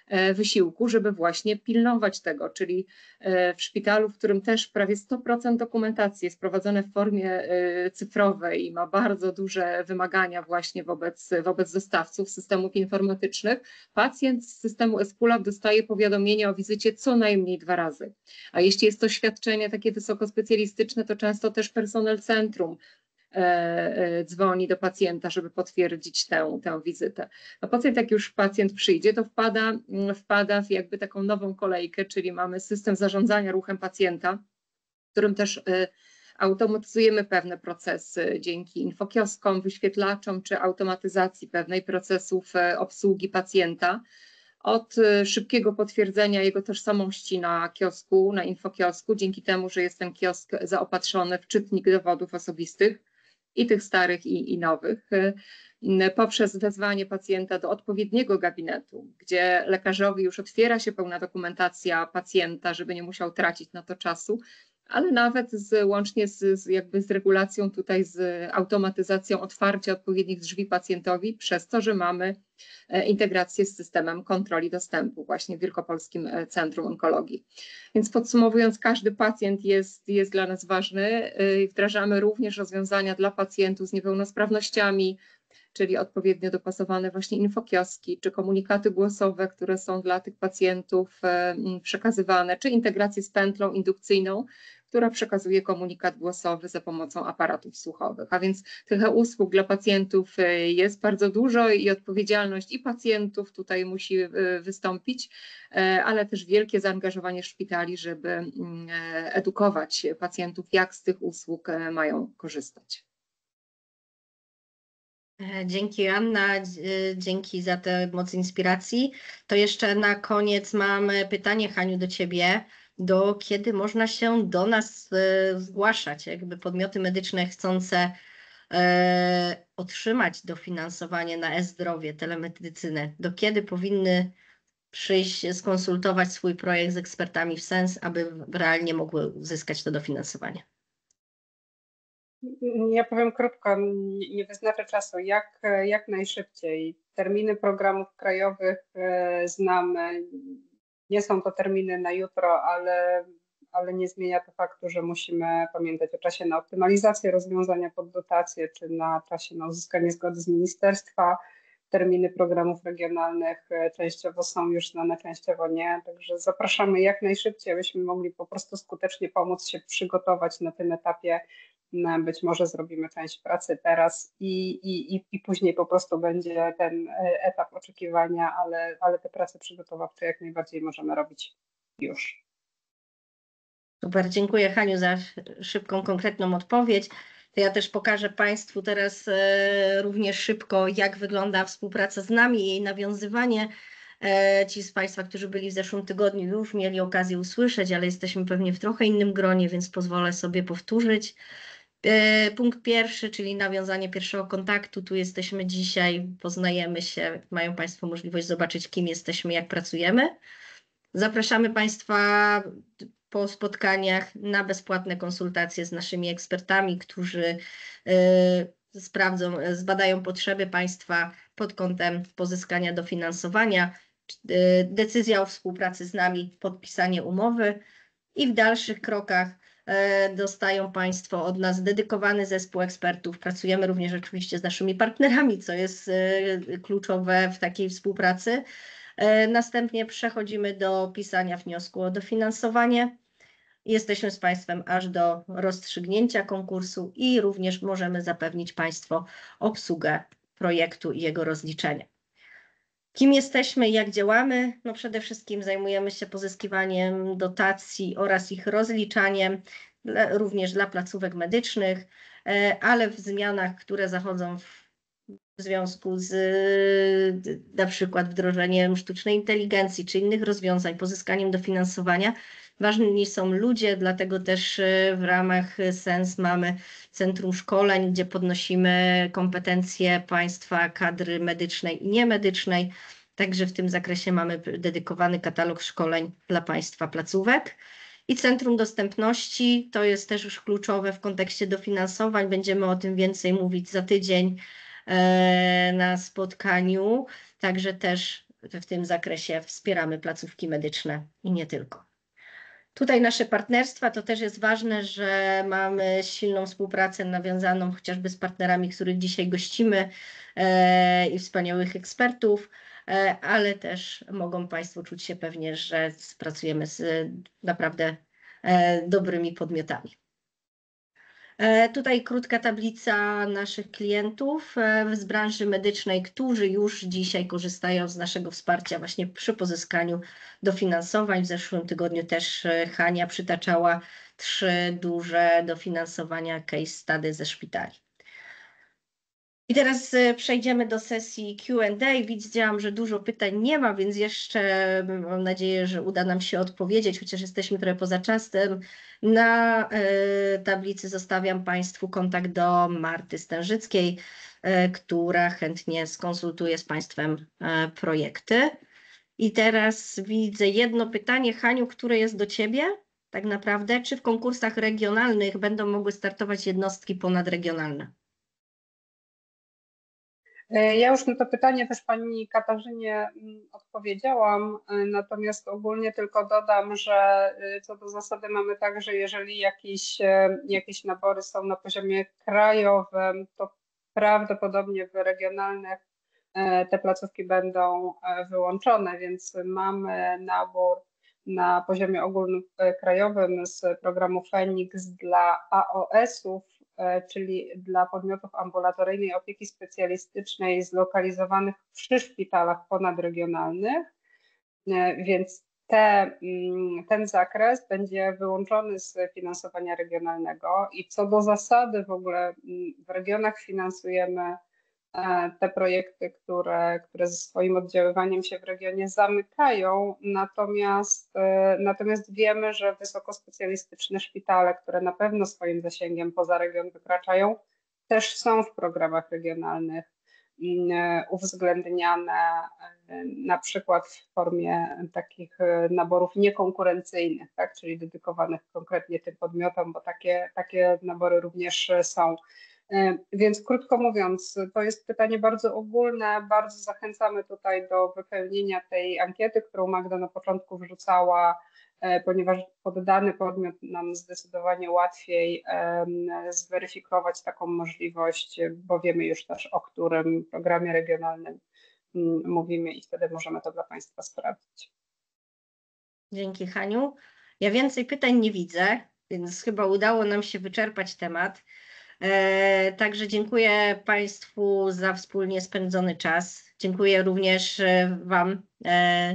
Speaker 4: wysiłku, żeby właśnie pilnować tego, czyli w szpitalu, w którym też prawie sto procent dokumentacji jest prowadzone w formie cyfrowej i ma bardzo duże wymagania właśnie wobec, wobec dostawców systemów informatycznych, pacjent z systemu eSpuLab dostaje powiadomienie o wizycie co najmniej dwa razy. A jeśli jest to świadczenie takie wysokospecjalistyczne, to często też personel centrum dzwoni do pacjenta, żeby potwierdzić tę, tę wizytę. A pacjent, jak już pacjent przyjdzie, to wpada, wpada w jakby taką nową kolejkę, czyli mamy system zarządzania ruchem pacjenta, w którym też automatyzujemy pewne procesy dzięki infokioskom, wyświetlaczom czy automatyzacji pewnej procesów obsługi pacjenta. Od szybkiego potwierdzenia jego tożsamości na kiosku, na infokiosku, dzięki temu, że jest ten kiosk zaopatrzony w czytnik dowodów osobistych, i tych starych, i, i nowych, poprzez wezwanie pacjenta do odpowiedniego gabinetu, gdzie lekarzowi już otwiera się pełna dokumentacja pacjenta, żeby nie musiał tracić na to czasu, ale nawet z, łącznie z, z, jakby z regulacją tutaj, z automatyzacją otwarcia odpowiednich drzwi pacjentowi, przez to, że mamy integrację z systemem kontroli dostępu właśnie w Wielkopolskim Centrum Onkologii. Więc podsumowując, każdy pacjent jest, jest dla nas ważny. Wdrażamy również rozwiązania dla pacjentów z niepełnosprawnościami, czyli odpowiednio dopasowane właśnie infokioski, czy komunikaty głosowe, które są dla tych pacjentów przekazywane, czy integrację z pętlą indukcyjną, która przekazuje komunikat głosowy za pomocą aparatów słuchowych. A więc tych usług dla pacjentów jest bardzo dużo i odpowiedzialność i pacjentów tutaj musi wystąpić, ale też wielkie zaangażowanie szpitali, żeby edukować pacjentów, jak z tych usług mają korzystać.
Speaker 1: Dzięki, Anna, dzięki za tę moc inspiracji. To jeszcze na koniec mam pytanie, Haniu, do Ciebie. Do kiedy można się do nas zgłaszać, jakby podmioty medyczne chcące e, otrzymać dofinansowanie na e-zdrowie, telemedycynę? Do kiedy powinny przyjść, skonsultować swój projekt z ekspertami w sens, aby realnie mogły uzyskać to dofinansowanie?
Speaker 2: Ja powiem krótko, nie wyznaczę czasu, jak, jak najszybciej. Terminy programów krajowych znamy, nie są to terminy na jutro, ale, ale nie zmienia to faktu, że musimy pamiętać o czasie na optymalizację rozwiązania pod dotację, czy na czasie na uzyskanie zgody z ministerstwa. Terminy programów regionalnych częściowo są już znane, częściowo nie, także zapraszamy jak najszybciej, abyśmy mogli po prostu skutecznie pomóc się przygotować na tym etapie. Być może zrobimy część pracy teraz i, i, i później po prostu będzie ten etap oczekiwania, ale, ale te prace przygotowawcze jak najbardziej możemy robić już.
Speaker 1: Super, dziękuję, Haniu, za szybką, konkretną odpowiedź. To ja też pokażę Państwu teraz e, również szybko, jak wygląda współpraca z nami i jej nawiązywanie. E, ci z Państwa, którzy byli w zeszłym tygodniu, już mieli okazję usłyszeć, ale jesteśmy pewnie w trochę innym gronie, więc pozwolę sobie powtórzyć. E, punkt pierwszy, czyli nawiązanie pierwszego kontaktu. Tu jesteśmy dzisiaj, poznajemy się, mają Państwo możliwość zobaczyć, kim jesteśmy, jak pracujemy. Zapraszamy Państwa po spotkaniach na bezpłatne konsultacje z naszymi ekspertami, którzy y, sprawdzą, zbadają potrzeby Państwa pod kątem pozyskania dofinansowania, y, decyzja o współpracy z nami, podpisanie umowy i w dalszych krokach y, dostają Państwo od nas dedykowany zespół ekspertów. Pracujemy również oczywiście z naszymi partnerami, co jest y, kluczowe w takiej współpracy. Następnie przechodzimy do pisania wniosku o dofinansowanie. Jesteśmy z Państwem aż do rozstrzygnięcia konkursu i również możemy zapewnić Państwu obsługę projektu i jego rozliczenie. Kim jesteśmy i jak działamy? No przede wszystkim zajmujemy się pozyskiwaniem dotacji oraz ich rozliczaniem, również dla placówek medycznych, ale w zmianach, które zachodzą w w związku z na przykład wdrożeniem sztucznej inteligencji czy innych rozwiązań, pozyskaniem dofinansowania, ważni są ludzie, dlatego też w ramach SENS mamy Centrum Szkoleń, gdzie podnosimy kompetencje Państwa, kadry medycznej i niemedycznej. Także w tym zakresie mamy dedykowany katalog szkoleń dla Państwa placówek. I Centrum Dostępności to jest też już kluczowe w kontekście dofinansowań. Będziemy o tym więcej mówić za tydzień na spotkaniu, także też w tym zakresie wspieramy placówki medyczne i nie tylko. Tutaj nasze partnerstwa, to też jest ważne, że mamy silną współpracę nawiązaną chociażby z partnerami, których dzisiaj gościmy e, i wspaniałych ekspertów, e, ale też mogą Państwo czuć się pewnie, że pracujemy z naprawdę e, dobrymi podmiotami. E, tutaj krótka tablica naszych klientów e, z branży medycznej, którzy już dzisiaj korzystają z naszego wsparcia właśnie przy pozyskaniu dofinansowań. W zeszłym tygodniu też e, Hania przytaczała trzy duże dofinansowania case study ze szpitali. I teraz e, przejdziemy do sesji Q and A. Widziałam, że dużo pytań nie ma, więc jeszcze mam nadzieję, że uda nam się odpowiedzieć, chociaż jesteśmy trochę poza czasem. Na e, tablicy zostawiam Państwu kontakt do Marty Stężyckiej, e, która chętnie skonsultuje z Państwem e, projekty. I teraz widzę jedno pytanie, Haniu, które jest do Ciebie tak naprawdę. Czy w konkursach regionalnych będą mogły startować jednostki ponadregionalne?
Speaker 2: Ja już na to pytanie też Pani Katarzynie odpowiedziałam, natomiast ogólnie tylko dodam, że co do zasady mamy tak, że jeżeli jakieś, jakieś nabory są na poziomie krajowym, to prawdopodobnie w regionalnych te placówki będą wyłączone, więc mamy nabór na poziomie ogólnokrajowym z programu Feniks dla A O S-ów, czyli dla podmiotów ambulatoryjnej opieki specjalistycznej zlokalizowanych przy szpitalach ponadregionalnych, więc te, ten zakres będzie wyłączony z finansowania regionalnego i co do zasady w ogóle w regionach finansujemy te projekty, które, które ze swoim oddziaływaniem się w regionie zamykają, natomiast, natomiast wiemy, że wysokospecjalistyczne szpitale, które na pewno swoim zasięgiem poza region wykraczają, też są w programach regionalnych uwzględniane na przykład w formie takich naborów niekonkurencyjnych, tak, czyli dedykowanych konkretnie tym podmiotom, bo takie, takie nabory również są. Więc krótko mówiąc, to jest pytanie bardzo ogólne, bardzo zachęcamy tutaj do wypełnienia tej ankiety, którą Magda na początku wrzucała, ponieważ pod dany podmiot nam zdecydowanie łatwiej zweryfikować taką możliwość, bo wiemy już też, o którym programie regionalnym mówimy i wtedy możemy to dla Państwa sprawdzić.
Speaker 1: Dzięki, Haniu. Ja więcej pytań nie widzę, więc chyba udało nam się wyczerpać temat. E, także dziękuję Państwu za wspólnie spędzony czas. Dziękuję również e, Wam, e,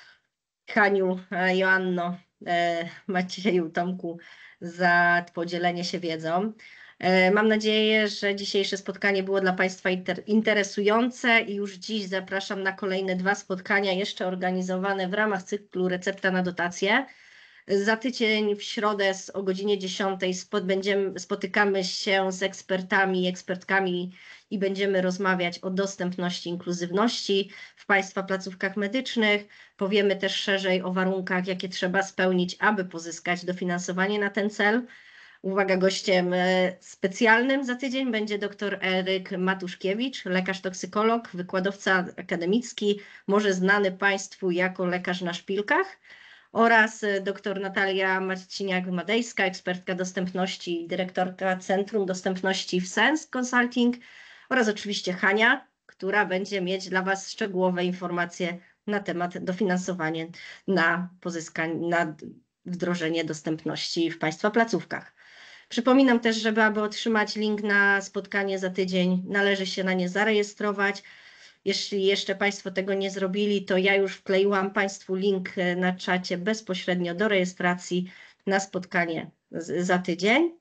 Speaker 1: Haniu, e, Joanno, e, Macieju, Tomku, za podzielenie się wiedzą. E, mam nadzieję, że dzisiejsze spotkanie było dla Państwa inter interesujące i już dziś zapraszam na kolejne dwa spotkania jeszcze organizowane w ramach cyklu Recepta na dotację. Za tydzień w środę o godzinie dziesiątej spod, będziemy, spotykamy się z ekspertami i ekspertkami i będziemy rozmawiać o dostępności, inkluzywności w Państwa placówkach medycznych. Powiemy też szerzej o warunkach, jakie trzeba spełnić, aby pozyskać dofinansowanie na ten cel. Uwaga, gościem specjalnym za tydzień będzie dr Eryk Matuszkiewicz, lekarz toksykolog, wykładowca akademicki, może znany Państwu jako lekarz na szpilkach, oraz dr Natalia Marciniak-Madejska, ekspertka dostępności i dyrektorka Centrum Dostępności w Sense Consulting, oraz oczywiście Hania, która będzie mieć dla Was szczegółowe informacje na temat dofinansowania na pozyskanie, na wdrożenie dostępności w Państwa placówkach. Przypominam też, że aby otrzymać link na spotkanie za tydzień, należy się na nie zarejestrować. Jeśli jeszcze Państwo tego nie zrobili, to ja już wkleiłam Państwu link na czacie bezpośrednio do rejestracji na spotkanie za tydzień.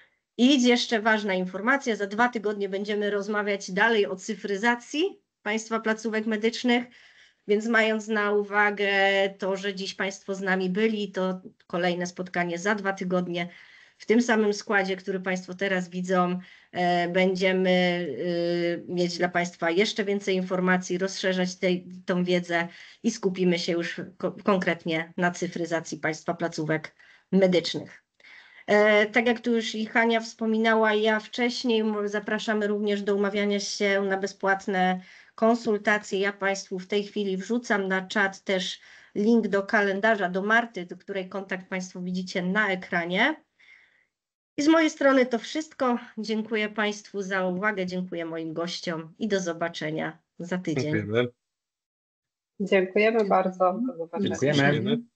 Speaker 1: I jeszcze ważna informacja, za dwa tygodnie będziemy rozmawiać dalej o cyfryzacji Państwa placówek medycznych, więc mając na uwagę to, że dziś Państwo z nami byli, to kolejne spotkanie za dwa tygodnie w tym samym składzie, który Państwo teraz widzą. Będziemy mieć dla Państwa jeszcze więcej informacji, rozszerzać tej, tą wiedzę i skupimy się już ko- konkretnie na cyfryzacji Państwa placówek medycznych. E, tak jak tu już i Hania wspominała, ja wcześniej, zapraszamy również do umawiania się na bezpłatne konsultacje. Ja Państwu w tej chwili wrzucam na czat też link do kalendarza, do Marty, do której kontakt Państwo widzicie na ekranie. I z mojej strony to wszystko. Dziękuję Państwu za uwagę, dziękuję moim gościom i do zobaczenia za tydzień.
Speaker 5: Dziękujemy.
Speaker 2: Dziękujemy bardzo. Do zobaczenia.
Speaker 3: Dziękujemy.
Speaker 5: Dziękujemy.